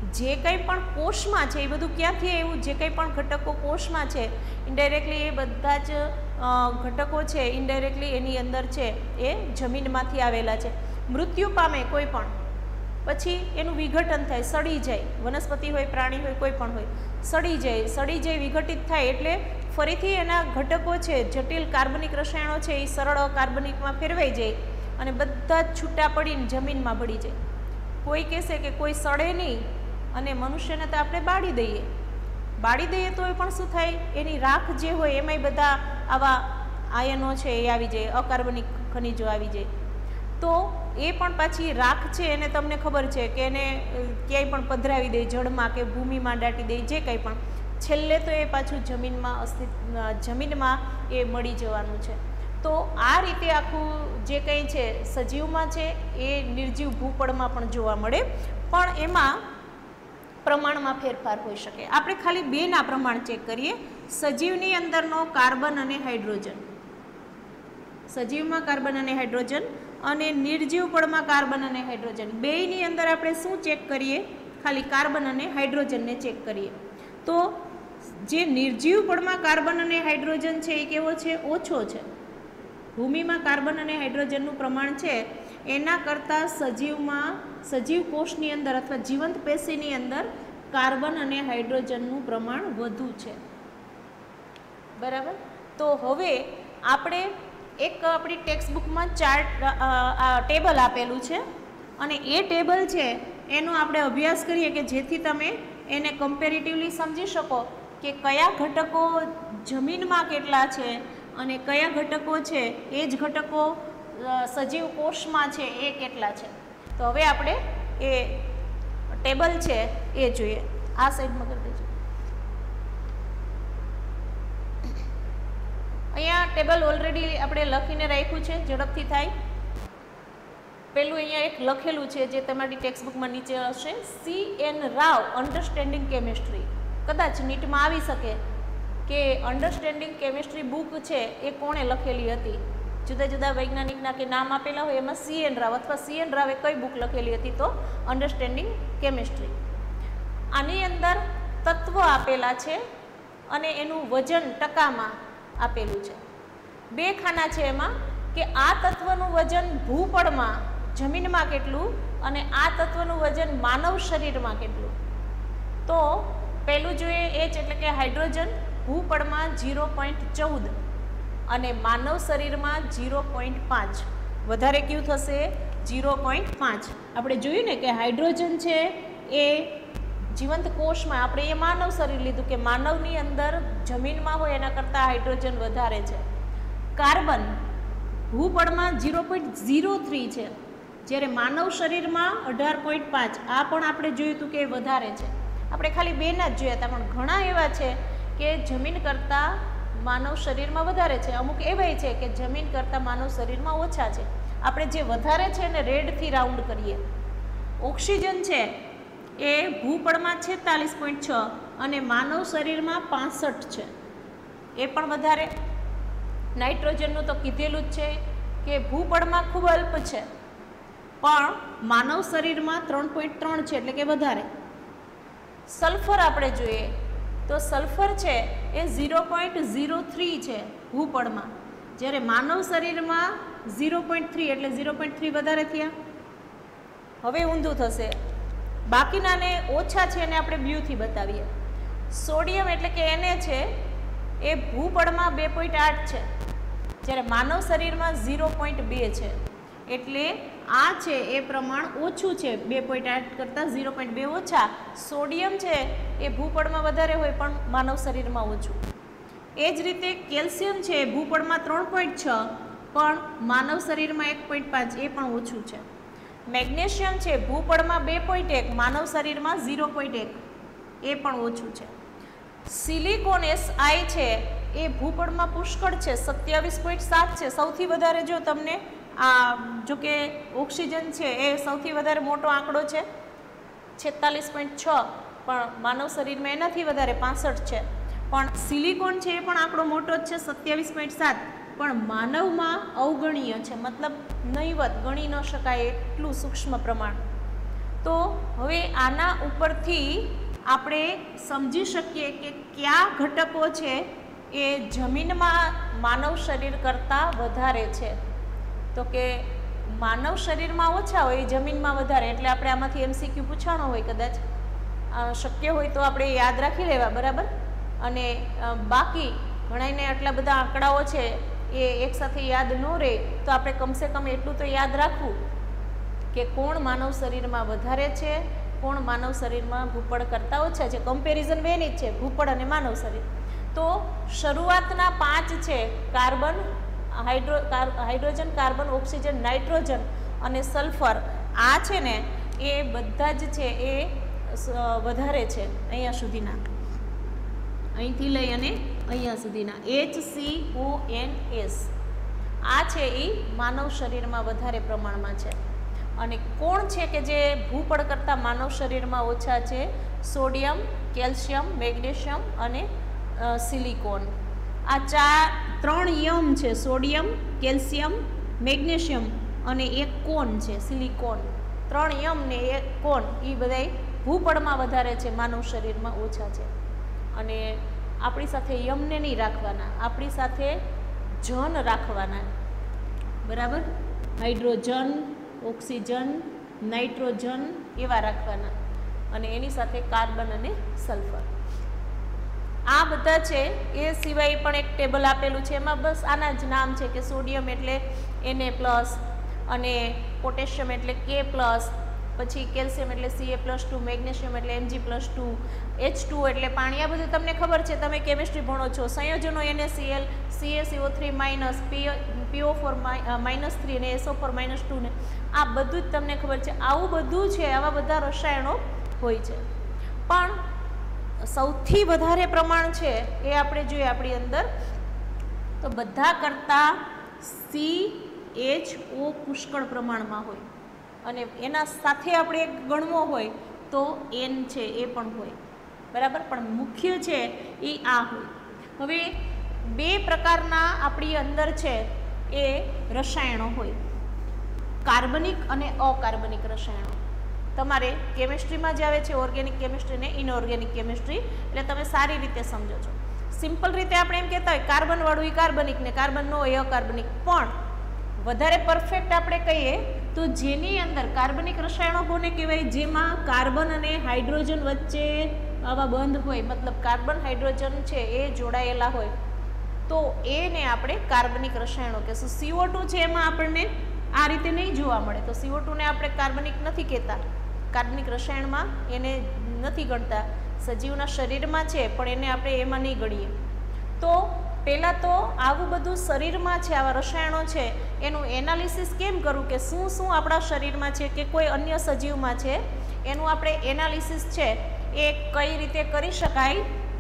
જે કંઈ પણ કોષમાં છે એ બધું ક્યાંથી આવ્યું, જે કંઈ પણ ઘટકો કોષમાં છે ઇનડાયરેક્ટલી એ બધા જ ઘટકો છે ઇનડાયરેક્ટલી એની અંદર છે એ જમીનમાંથી આવેલા છે. મૃત્યુ પામે કોઈ પણ પછી એનું વિઘટન થાય, સડી જાય, વનસ્પતિ હોય પ્રાણી હોય કોઈ પણ હોય, સડી જાય, સડી જાય વિઘટિત થાય એટલે ફરીથી એના ઘટકો છે જટિલ કાર્બનિક રસાયણો છે એ સરળ કાર્બનિકમાં ફેરવાઈ જાય અને બધા જ છૂટા પડીને જમીનમાં ભળી જાય. કોઈ કહેશે કે કોઈ સડે નહીં અને મનુષ્યને તો આપણે બાળી દઈએ, બાળી દઈએ તો પણ શું થાય, એની રાખ જે હોય એમાંય બધા આવા આયનો છે એ આવી જાય, અકાર્બનિક ખનિજો આવી જાય. તો એ પણ પાછી રાખ છે એને તમને ખબર છે કે એને ક્યાંય પણ પધરાવી દે, જળમાં કે ભૂમિમાં દાટી દે, જે કંઈ પણ છેલ્લે તો એ પાછું જમીનમાં અસ્તિત્વ જમીનમાં એ મળી જવાનું છે. તો આ રીતે આખું જે કંઈ છે સજીવમાં છે એ નિર્જીવ ભૂપળમાં પણ જોવા મળે, પણ એમાં પ્રમાણમાં ફેરફાર હોઈ શકે. આપણે ખાલી બેના પ્રમાણ ચેક કરીએ. સજીવની અંદરનો કાર્બન અને હાઇડ્રોજન, સજીવમાં કાર્બન અને હાઇડ્રોજન અને નિર્જીવ પળમાં કાર્બન અને હાઇડ્રોજન, બેયની અંદર આપણે શું ચેક કરીએ, ખાલી કાર્બન અને હાઇડ્રોજનને ચેક કરીએ. તો જે નિર્જીવ પળમાં કાર્બન અને હાઇડ્રોજન છે એ કેવો છે, ઓછો છે. ભૂમિમાં કાર્બન અને હાઇડ્રોજનનું પ્રમાણ છે એના કરતાં સજીવમાં, સજીવ કોષની અંદર અથવા જીવંત પેશીની અંદર કાર્બન અને હાઇડ્રોજનનું પ્રમાણ વધુ છે. બરાબર. તો હવે આપણે એક આપણી ટેક્સ્ટ બુકમાં ચાર્ટ ટેબલ આપેલું છે અને એ ટેબલ છે એનો આપણે અભ્યાસ કરીએ કે જેથી તમે એને કમ્પેરેટિવલી સમજી શકો કે કયા ઘટકો જમીનમાં કેટલા છે અને કયા ઘટકો છે એ જ ઘટકો સજીવ કોષમાં છે એ કેટલા છે. તો હવે આપણે એ ટેબલ છે એ જોઈએ. આ સાઈડમાં કરી દેજો. અહીંયા ટેબલ ઓલરેડી આપણે લખીને રાખ્યું છે, ઝડપથી થાય. પેલું અહીંયા એક લખેલું છે જે તમારી ટેક્સ્ટ બુકમાં નીચે હશે, C N Rao understanding chemistry. કદાચ નીટમાં આવી શકે કે અન્ડરસ્ટેન્ડિંગ કેમિસ્ટ્રી બુક છે એ કોણે લખેલી હતી. જુદા જુદા વૈજ્ઞાનિકના કે નામ આપેલા હોય એમાં સી એન રાવ અથવા સી એન રાવે કઈ બુક લખેલી હતી, તો અન્ડરસ્ટેન્ડિંગ કેમિસ્ટ્રી. આની અંદર તત્વો આપેલા છે અને એનું વજન ટકામાં આપેલું છે. બે ખાના છે એમાં કે આ તત્વનું વજન ભૂપળમાં જમીનમાં કેટલું અને આ તત્વનું વજન માનવ શરીરમાં કેટલું. તો પહેલું જોઈએ એ જ, એટલે કે હાઇડ્રોજન ભૂપળમાં ઝીરો પોઈન્ટ ચૌદ અને માનવ શરીરમાં ઝીરો પોઈન્ટ પાંચ. વધારે કયું થશે, ઝીરો પોઈન્ટ પાંચ. આપણે જોયું ને કે હાઇડ્રોજન છે એ જીવંત કોષમાં, આપણે એ માનવ શરીર લીધું કે માનવની અંદર જમીનમાં હોય એના કરતાં હાઇડ્રોજન વધારે છે. કાર્બન ભૂપળમાં ઝીરો પોઈન્ટ ઝીરો થ્રી છે, જ્યારે માનવ શરીરમાં અઢાર પોઈન્ટ પાંચ. આ પણ આપણે જોયું હતું કે વધારે છે. આપણે ખાલી બેના જ જોયા હતા, પણ ઘણા એવા છે કે જમીન કરતાં માનવ શરીરમાં વધારે છે, અમુક એવાય છે કે જમીન કરતાં માનવ શરીરમાં ઓછા છે. આપણે જે વધારે છે એને રેડથી રાઉન્ડ કરીએ. ઓક્સિજન છે એ ભૂપળમાં છેતાલીસ પોઈન્ટ છ અને માનવ શરીરમાં પાસઠ છે, એ પણ વધારે. નાઇટ્રોજનનું તો કીધેલું જ છે કે ભૂપળમાં ખૂબ અલ્પ છે પણ માનવ શરીરમાં ત્રણ પોઈન્ટ ત્રણ છે, એટલે કે વધારે. સલ્ફર આપણે જોઈએ તો સલ્ફર છે એ ઝીરો પોઈન્ટ ઝીરો થ્રી છે ભૂપળમાં, જ્યારે માનવ શરીરમાં ઝીરો પોઈન્ટ થ્રી, એટલે ઝીરો પોઈન્ટ થ્રી વધારે થયા. હવે ઊંધું થશે, બાકીનાને ઓછા છે એને આપણે બ્યુથી બતાવીએ. સોડિયમ એટલે કે એને છે એ ભૂપળમાં બે પોઈન્ટ આઠ છે, જ્યારે માનવ શરીરમાં ઝીરો પોઈન્ટ બે છે, એટલે આ છે એ પ્રમાણ ઓછું છે. બે પોઈન્ટ આઠ કરતાં ઝીરો પોઈન્ટ બે ઓછા. સોડિયમ છે એ ભૂપળમાં વધારે હોય પણ માનવ શરીરમાં ઓછું. એ જ રીતે કેલ્શિયમ છે એ ભૂપળમાં ત્રણ પોઈન્ટ છ પણ માનવ શરીરમાં એક પોઈન્ટ પાંચ, એ પણ ઓછું છે. મેગ્નેશિયમ છે ભૂપળમાં બે પોઈન્ટ એક, માનવ શરીરમાં ઝીરો પોઈન્ટ એક, એ પણ ઓછું છે. સિલિકોન એસ આઈ છે એ ભૂપળમાં પુષ્કળ છે, સત્યાવીસ પોઈન્ટ સાત છે. સૌથી વધારે જો તમને આ જો કે ઓક્સિજન છે એ સૌથી વધારે મોટો આંકડો છે છેતાલીસ પોઈન્ટ છ, પણ માનવ શરીરમાં એનાથી વધારે પાસઠ છે. પણ સિલિકોન છે એ પણ આંકડો મોટો જ છે, સત્યાવીસ પોઈન્ટ સાત, પણ માનવમાં અવગણીય છે, મતલબ નહીવત, ગણી ન શકાય એટલું સૂક્ષ્મ પ્રમાણ. તો હવે આના ઉપરથી આપણે સમજી શકીએ કે કયા ઘટકો છે એ જમીનમાં માનવ શરીર કરતાં વધારે છે. તો કે માનવ શરીરમાં ઓછા હોય, જમીનમાં વધારે. એટલે આપણે આમાંથી એમસીક્યુ પૂછવાનો હોય, કદાચ શક્ય હોય તો આપણે યાદ રાખી લેવા, બરાબર. અને બાકી ઘણાને આટલા બધા આંકડાઓ છે એ એકસાથે યાદ ન રહે, તો આપણે કમસે કમ એટલું તો યાદ રાખવું કે કોણ માનવ શરીરમાં વધારે છે, કોણ માનવ શરીરમાં ભૂપળ કરતાં ઓછા છે. કમ્પેરિઝન બેની જ છે, ભૂપળ અને માનવ શરીર. તો શરૂઆતના પાંચ છે carbon, hydro hydrogen, carbon, oxygen, nitrogen અને સલ્ફર. આ છે ને એ બધા જ છે એ વધારે છે અહીંયા સુધીના, અહીંથી લઈ અને અહીંયા સુધીના. H C O N S આ છે એ માનવ શરીરમાં વધારે પ્રમાણમાં છે. અને કોણ છે કે જે ભૂપળ કરતાં માનવ શરીરમાં ઓછા છે? સોડિયમ, કેલ્શિયમ, મેગ્નેશિયમ અને સિલિકોન. આ ચાર ત્રણ યમ છે, સોડિયમ, કેલ્શિયમ, મેગ્નેશિયમ અને એક કોન છે સિલિકોન. ત્રણ યમ ને એક કોન, એ બધાય ભૂપળમાં વધારે છે, માનવ શરીરમાં ઓછા છે. અને આપણી સાથે યમને નહીં રાખવાના, આપણી સાથે જન રાખવાના, બરાબર. હાઇડ્રોજન, ઓક્સિજન, નાઇટ્રોજન એવા રાખવાના, અને એની સાથે કાર્બન અને સલ્ફર. આ બધા છે. એ સિવાય પણ એક ટેબલ આપેલું છે, એમાં બસ આના જ નામ છે કે સોડિયમ એટલે Na પ્લસ, અને પોટેશિયમ એટલે કે પ્લસ, પછી કેલ્શિયમ એટલે Ca પ્લસ ટુ, મેગ્નેશિયમ એટલે Mg plus two, H two એટલે પાણી. આ બધું તમને ખબર છે, તમે કેમિસ્ટ્રી ભણો છો. સંયોજનો NaCl, CaCO three minus, P O four minus three અને એસઓ ફોર માઇનસ ટુ ને આ બધું જ તમને ખબર છે. આવું બધું છે, આવા બધા રસાયણો હોય છે. પણ સૌથી વધારે પ્રમાણ છે એ આપણે જોઈએ આપણી અંદર, તો બધા કરતાં સી એચ ઓ પુષ્કળ પ્રમાણમાં હોય, અને એના સાથે આપણે એક ગણવો હોય તો એન છે એ પણ હોય, બરાબર. પણ મુખ્ય છે એ આ હોય. હવે બે પ્રકારના આપણી અંદર છે એ રસાયણો હોય, કાર્બનિક અને અકાર્બનિક રસાયણો. તમારે કેમિસ્ટ્રીમાં જ આવે છે, ઓર્ગેનિક કેમિસ્ટ્રી ને ઇનઓર્ગેનિક કેમિસ્ટ્રી, એટલે તમે સારી રીતે સમજો છો. સિમ્પલ રીતે આપણે એમ કહેતા હોય કાર્બનવાળું એ કાર્બનિક ને કાર્બન નો હોય અકાર્બનિક. પણ વધારે પરફેક્ટ આપણે કહીએ તો જેની અંદર કાર્બનિક રસાયણો કોને કહેવાય? જેમાં કાર્બન અને હાઇડ્રોજન વચ્ચે આવા બંધ હોય, મતલબ કાર્બન હાઇડ્રોજન છે એ જોડાયેલા હોય, તો એને આપણે કાર્બનિક રસાયણો કહેશું. સીઓ ટુ છે એમાં આપણને આ રીતે નહીં જોવા મળે, તો સીઓ ટુ ને આપણે કાર્બનિક નથી કહેતા, કાર્બનિક રસાયણમાં એને નથી ગણતા. સજીવના શરીરમાં છે પણ એને આપણે એમાં નહીં ગણીએ. તો પહેલાં તો આવું બધું શરીરમાં છે, આવા રસાયણો છે, એનું એનાલિસિસ કેમ કરવું, કે શું શું આપણા શરીરમાં છે કે કોઈ અન્ય સજીવમાં છે, એનું આપણે એનાલિસિસ છે એ કઈ રીતે કરી શકાય,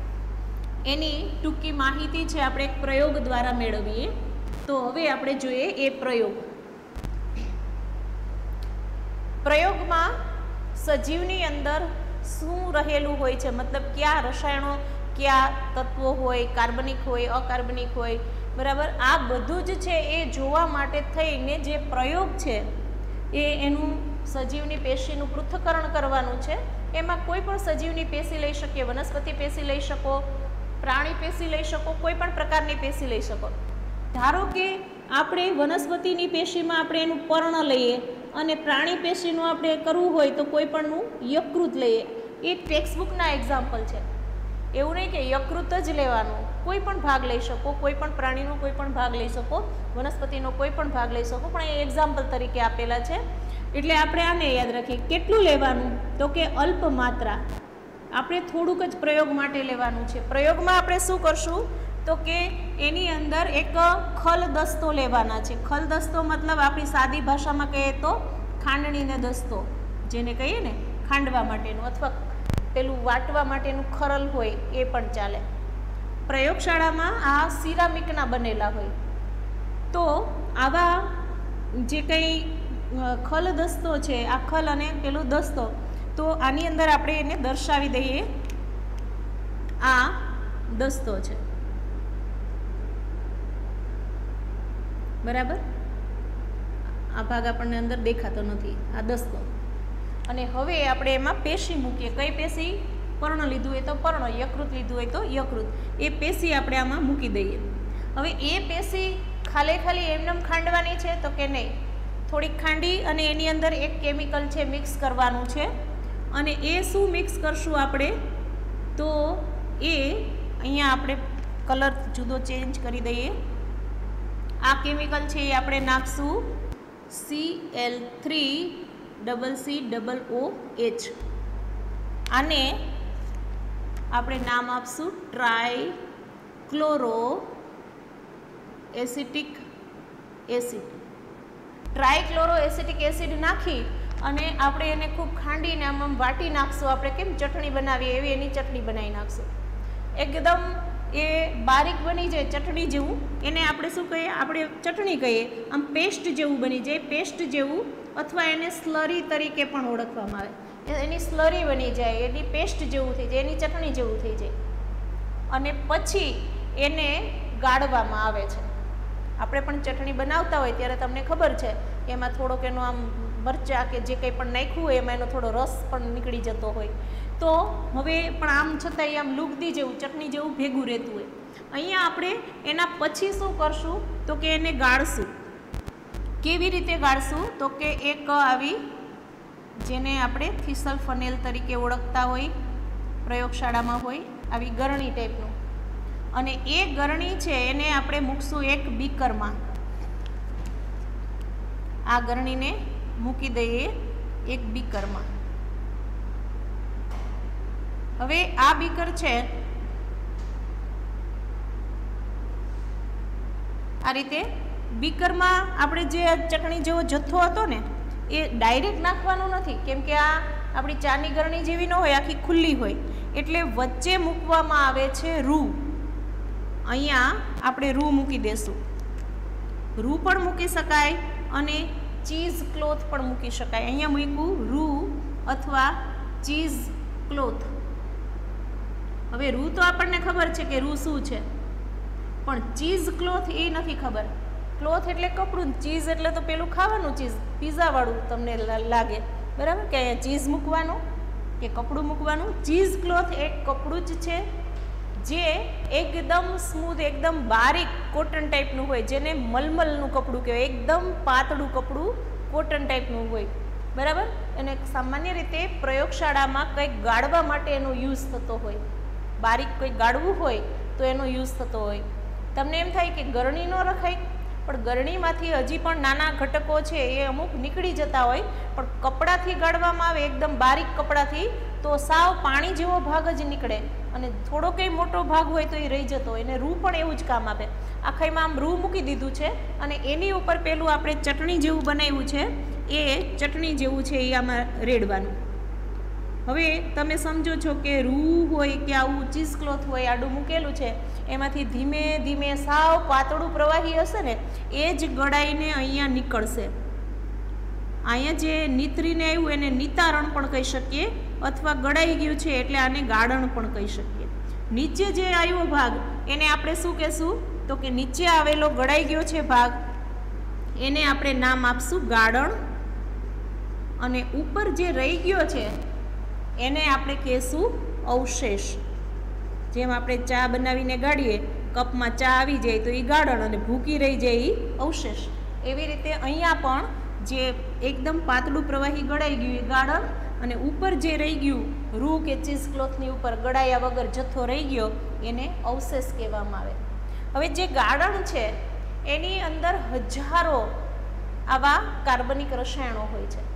એની ટૂંકી માહિતી છે આપણે એક પ્રયોગ દ્વારા મેળવીએ. તો હવે આપણે જોઈએ એ પ્રયોગ. પ્રયોગમાં સજીવની અંદર શું રહેલું હોય છે, મતલબ કયા રસાયણો, કયા તત્વો હોય, કાર્બનિક હોય, અકાર્બનિક હોય, બરાબર. આ બધું જ છે એ જોવા માટે થઈને જે પ્રયોગ છે એ એનું સજીવની પેશીનું પૃથ્થકરણ કરવાનું છે. એમાં કોઈ પણ સજીવની પેશી લઈ શકીએ, વનસ્પતિ પેશી લઈ શકો, પ્રાણી પેશી લઈ શકો, કોઈ પણ પ્રકારની પેશી લઈ શકો. ધારો કે આપણે વનસ્પતિની પેશીમાં આપણે એનું પર્ણ લઈએ, અને પ્રાણી પેશીનું આપણે કરવું હોય તો કોઈ પણનું યકૃત લઈએ. એ ટેક્સ્ટબુકના એક્ઝામ્પલ છે. એવું નહીં કે યકૃત જ લેવાનું, કોઈ પણ ભાગ લઈ શકો, કોઈ પણ પ્રાણીનો કોઈ પણ ભાગ લઈ શકો, વનસ્પતિનો કોઈ પણ ભાગ લઈ શકો, પણ એ એક્ઝામ્પલ તરીકે આપેલા છે. એટલે આપણે આને યાદ રાખીએ. કેટલું લેવાનું? તો કે અલ્પ માત્રા, આપણે થોડુંક જ પ્રયોગ માટે લેવાનું છે. પ્રયોગમાં આપણે શું કરશું તો કે એની અંદર એક ખલ દસ્તો લેવાના છે. ખલ દસ્તો મતલબ આપણી સાદી ભાષામાં કહીએ તો ખાંડણીને દસ્તો, જેને કહીએ ને ખાંડવા માટેનું, અથવા પેલું વાટવા માટેનું ખરલ હોય એ પણ ચાલે. પ્રયોગશાળામાં આ સિરામિકના બનેલા હોય. તો આવા જે કંઈ ખલ દસ્તો છે, આ ખલ અને પેલું દસ્તો, તો આની અંદર આપણે એને દર્શાવી દઈએ. આ દસ્તો છે, બરાબર. આ ભાગ આપણને અંદર દેખાતો નથી, આ દસ્તો. અને હવે આપણે એમાં પેશી મૂકીએ. કઈ પેશી? પર્ણ લીધું હોય તો પર્ણ, યકૃત લીધું હોય તો યકૃત. એ પેશી આપણે આમાં મૂકી દઈએ. હવે એ પેશી ખાલે ખાલી એમનેમ ખાંડવાની છે તો કે નહીં, થોડીક ખાંડી અને એની અંદર એક કેમિકલ છે મિક્સ કરવાનું છે. અને એ શું મિક્સ કરશું આપણે? તો એ અહીંયા આપણે કલર જુદો ચેન્જ કરી દઈએ. આ કેમિકલ છે એ આપણે નાખશું C L three double C double O H. આને આપણે નામ આપશું trichloro acetic acid. Trichloro acetic acid નાખી અને આપણે એને ખૂબ ખાંડીને આમ આમ વાટી નાખશું. આપણે કેમ ચટણી બનાવીએ એવી એની ચટણી બનાવી નાખશું. એકદમ એ બારીક બની જાય ચટણી જેવું. એને આપણે શું કહીએ? આપણે ચટણી કહીએ. આમ પેસ્ટ જેવું બની જાય, પેસ્ટ જેવું, અથવા એને સ્લરી તરીકે પણ ઓળખવામાં આવે. એની સ્લરી બની જાય, એની પેસ્ટ જેવું થઈ જાય, એની ચટણી જેવું થઈ જાય. અને પછી એને ગાળવામાં આવે છે. આપણે પણ ચટણી બનાવતા હોય ત્યારે તમને ખબર છે કે એમાં થોડોક એનો આમ મરચાં કે જે કંઈ પણ નાખ્યું હોય એમાં એનો થોડો રસ પણ નીકળી જતો હોય. તો હવે પણ આમ છતાંય આમ લુગદી જેવું ચટણી જેવું ભેગું રહેતું હોય. અહીંયા આપણે એના પછી શું કરશું? તો કે એને ગાળશું. કેવી રીતે ગાળશું? તો કે એક આવી, જેને આપણે થીસલ ફનેલ તરીકે ઓળખતા હોય, પ્રયોગશાળામાં હોય આવી ગરણી ટાઈપનું. અને એ ગરણી છે એને આપણે મૂકશું એક બીકરમાં. આ ગરણીને મૂકી દઈએ એક બીકરમાં. હવે આ બીકર છે આ રીતે બીકરમાં આપણે જે ચટણી જેવો જથ્થો હતો ને એ ડાયરેક્ટ નાખવાનો નથી, કેમ કે આ આપણી ચાની ગરણી જેવી ન હોય, આખી ખુલ્લી હોય. એટલે વચ્ચે મૂકવામાં આવે છે રૂ. અહીંયા આપણે રૂ મૂકી દેશું. રૂ પણ મૂકી શકાય અને ચીઝ ક્લોથ પણ મૂકી શકાય. અહીંયા મૂક્યું રૂ અથવા ચીઝ ક્લોથ. હવે રૂ તો આપણને ખબર છે કે રૂ શું છે, પણ ચીઝ ક્લોથ એ નથી ખબર. ક્લોથ એટલે કપડું, ચીઝ એટલે તો પેલું ખાવાનું ચીઝ, પીઝાવાળું તમને લાગે, બરાબર? કે અહીંયા ચીઝ મૂકવાનું કે કપડું મૂકવાનું. ચીઝ ક્લોથ એક કપડું જ છે જે એકદમ સ્મૂથ, એકદમ બારીક કોટન ટાઈપનું હોય, જેને મલમલનું કપડું કહેવાય. એકદમ પાતળું કપડું કોટન ટાઈપનું હોય, બરાબર? અને સામાન્ય રીતે પ્રયોગશાળામાં કંઈક ગાળવા માટે એનો યુઝ થતો હોય. બારીક કંઈક ગાળવું હોય તો એનો યુઝ થતો હોય. તમને એમ થાય કે ગરણી ન રખાય, પણ ગરણીમાંથી હજી પણ નાના ઘટકો છે એ અમુક નીકળી જતા હોય, પણ કપડાથી ગાળવામાં આવે એકદમ બારીક કપડાથી તો સાવ પાણી જેવો ભાગ જ નીકળે અને થોડો કંઈ મોટો ભાગ હોય તો એ રહી જતો હોય. અને રૂ પણ એવું જ કામ આપે. આખાઈમાં આમ રૂ મૂકી દીધું છે અને એની ઉપર પેલું આપણે ચટણી જેવું બનાવ્યું છે એ ચટણી જેવું છે એ આમાં રેડવાનું. હવે તમે સમજો છો કે રૂ હોય કે આવું ચીઝ ક્લોથ હોય આડું મૂકેલું છે, એમાંથી ધીમે ધીમે સાવ પાતળું પ્રવાહી હશે ને એ જ ગળાઈને અહીંયા નીકળશે. અહીંયા જે નીતરીને આવ્યું એને નિતારણ પણ કહી શકીએ, અથવા ગળાઈ ગયું છે એટલે આને ગાળણ પણ કહી શકીએ. નીચે જે આવ્યો ભાગ એને આપણે શું કહેશું? તો કે નીચે આવેલો ગળાઈ ગયો છે ભાગ એને આપણે નામ આપશું ગાળણ. અને ઉપર જે રહી ગયો છે એને આપણે કહેશું અવશેષ. જેમ આપણે ચા બનાવીને ગાળીએ, કપમાં ચા આવી જાય તો એ ગાળણ અને ભૂકી રહી જાય એ અવશેષ. એવી રીતે અહીંયા પણ જે એકદમ પાતળું પ્રવાહી ગળાઈ ગયું એ ગાળણ, અને ઉપર જે રહી ગયું રૂ કે ચીઝ ક્લોથની ઉપર ગળાયા વગર જથ્થો રહી ગયો એને અવશેષ કહેવામાં આવે. હવે જે ગાળણ છે એની અંદર હજારો આવા કાર્બનિક રસાયણો હોય છે.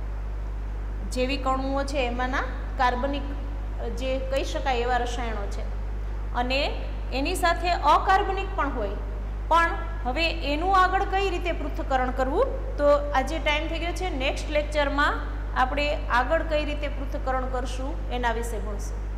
જૈવિક અણુઓ છે એમાંના કાર્બનિક જે કહી શકાય એવા રસાયણો છે, અને એની સાથે અકાર્બનિક પણ હોય. પણ હવે એનું આગળ કઈ રીતે પૃથ્થકરણ કરવું, તો આજે ટાઈમ થઈ ગયો છે. નેક્સ્ટ લેક્ચરમાં આપણે આગળ કઈ રીતે પૃથ્થકરણ કરશું એના વિશે ભણશું.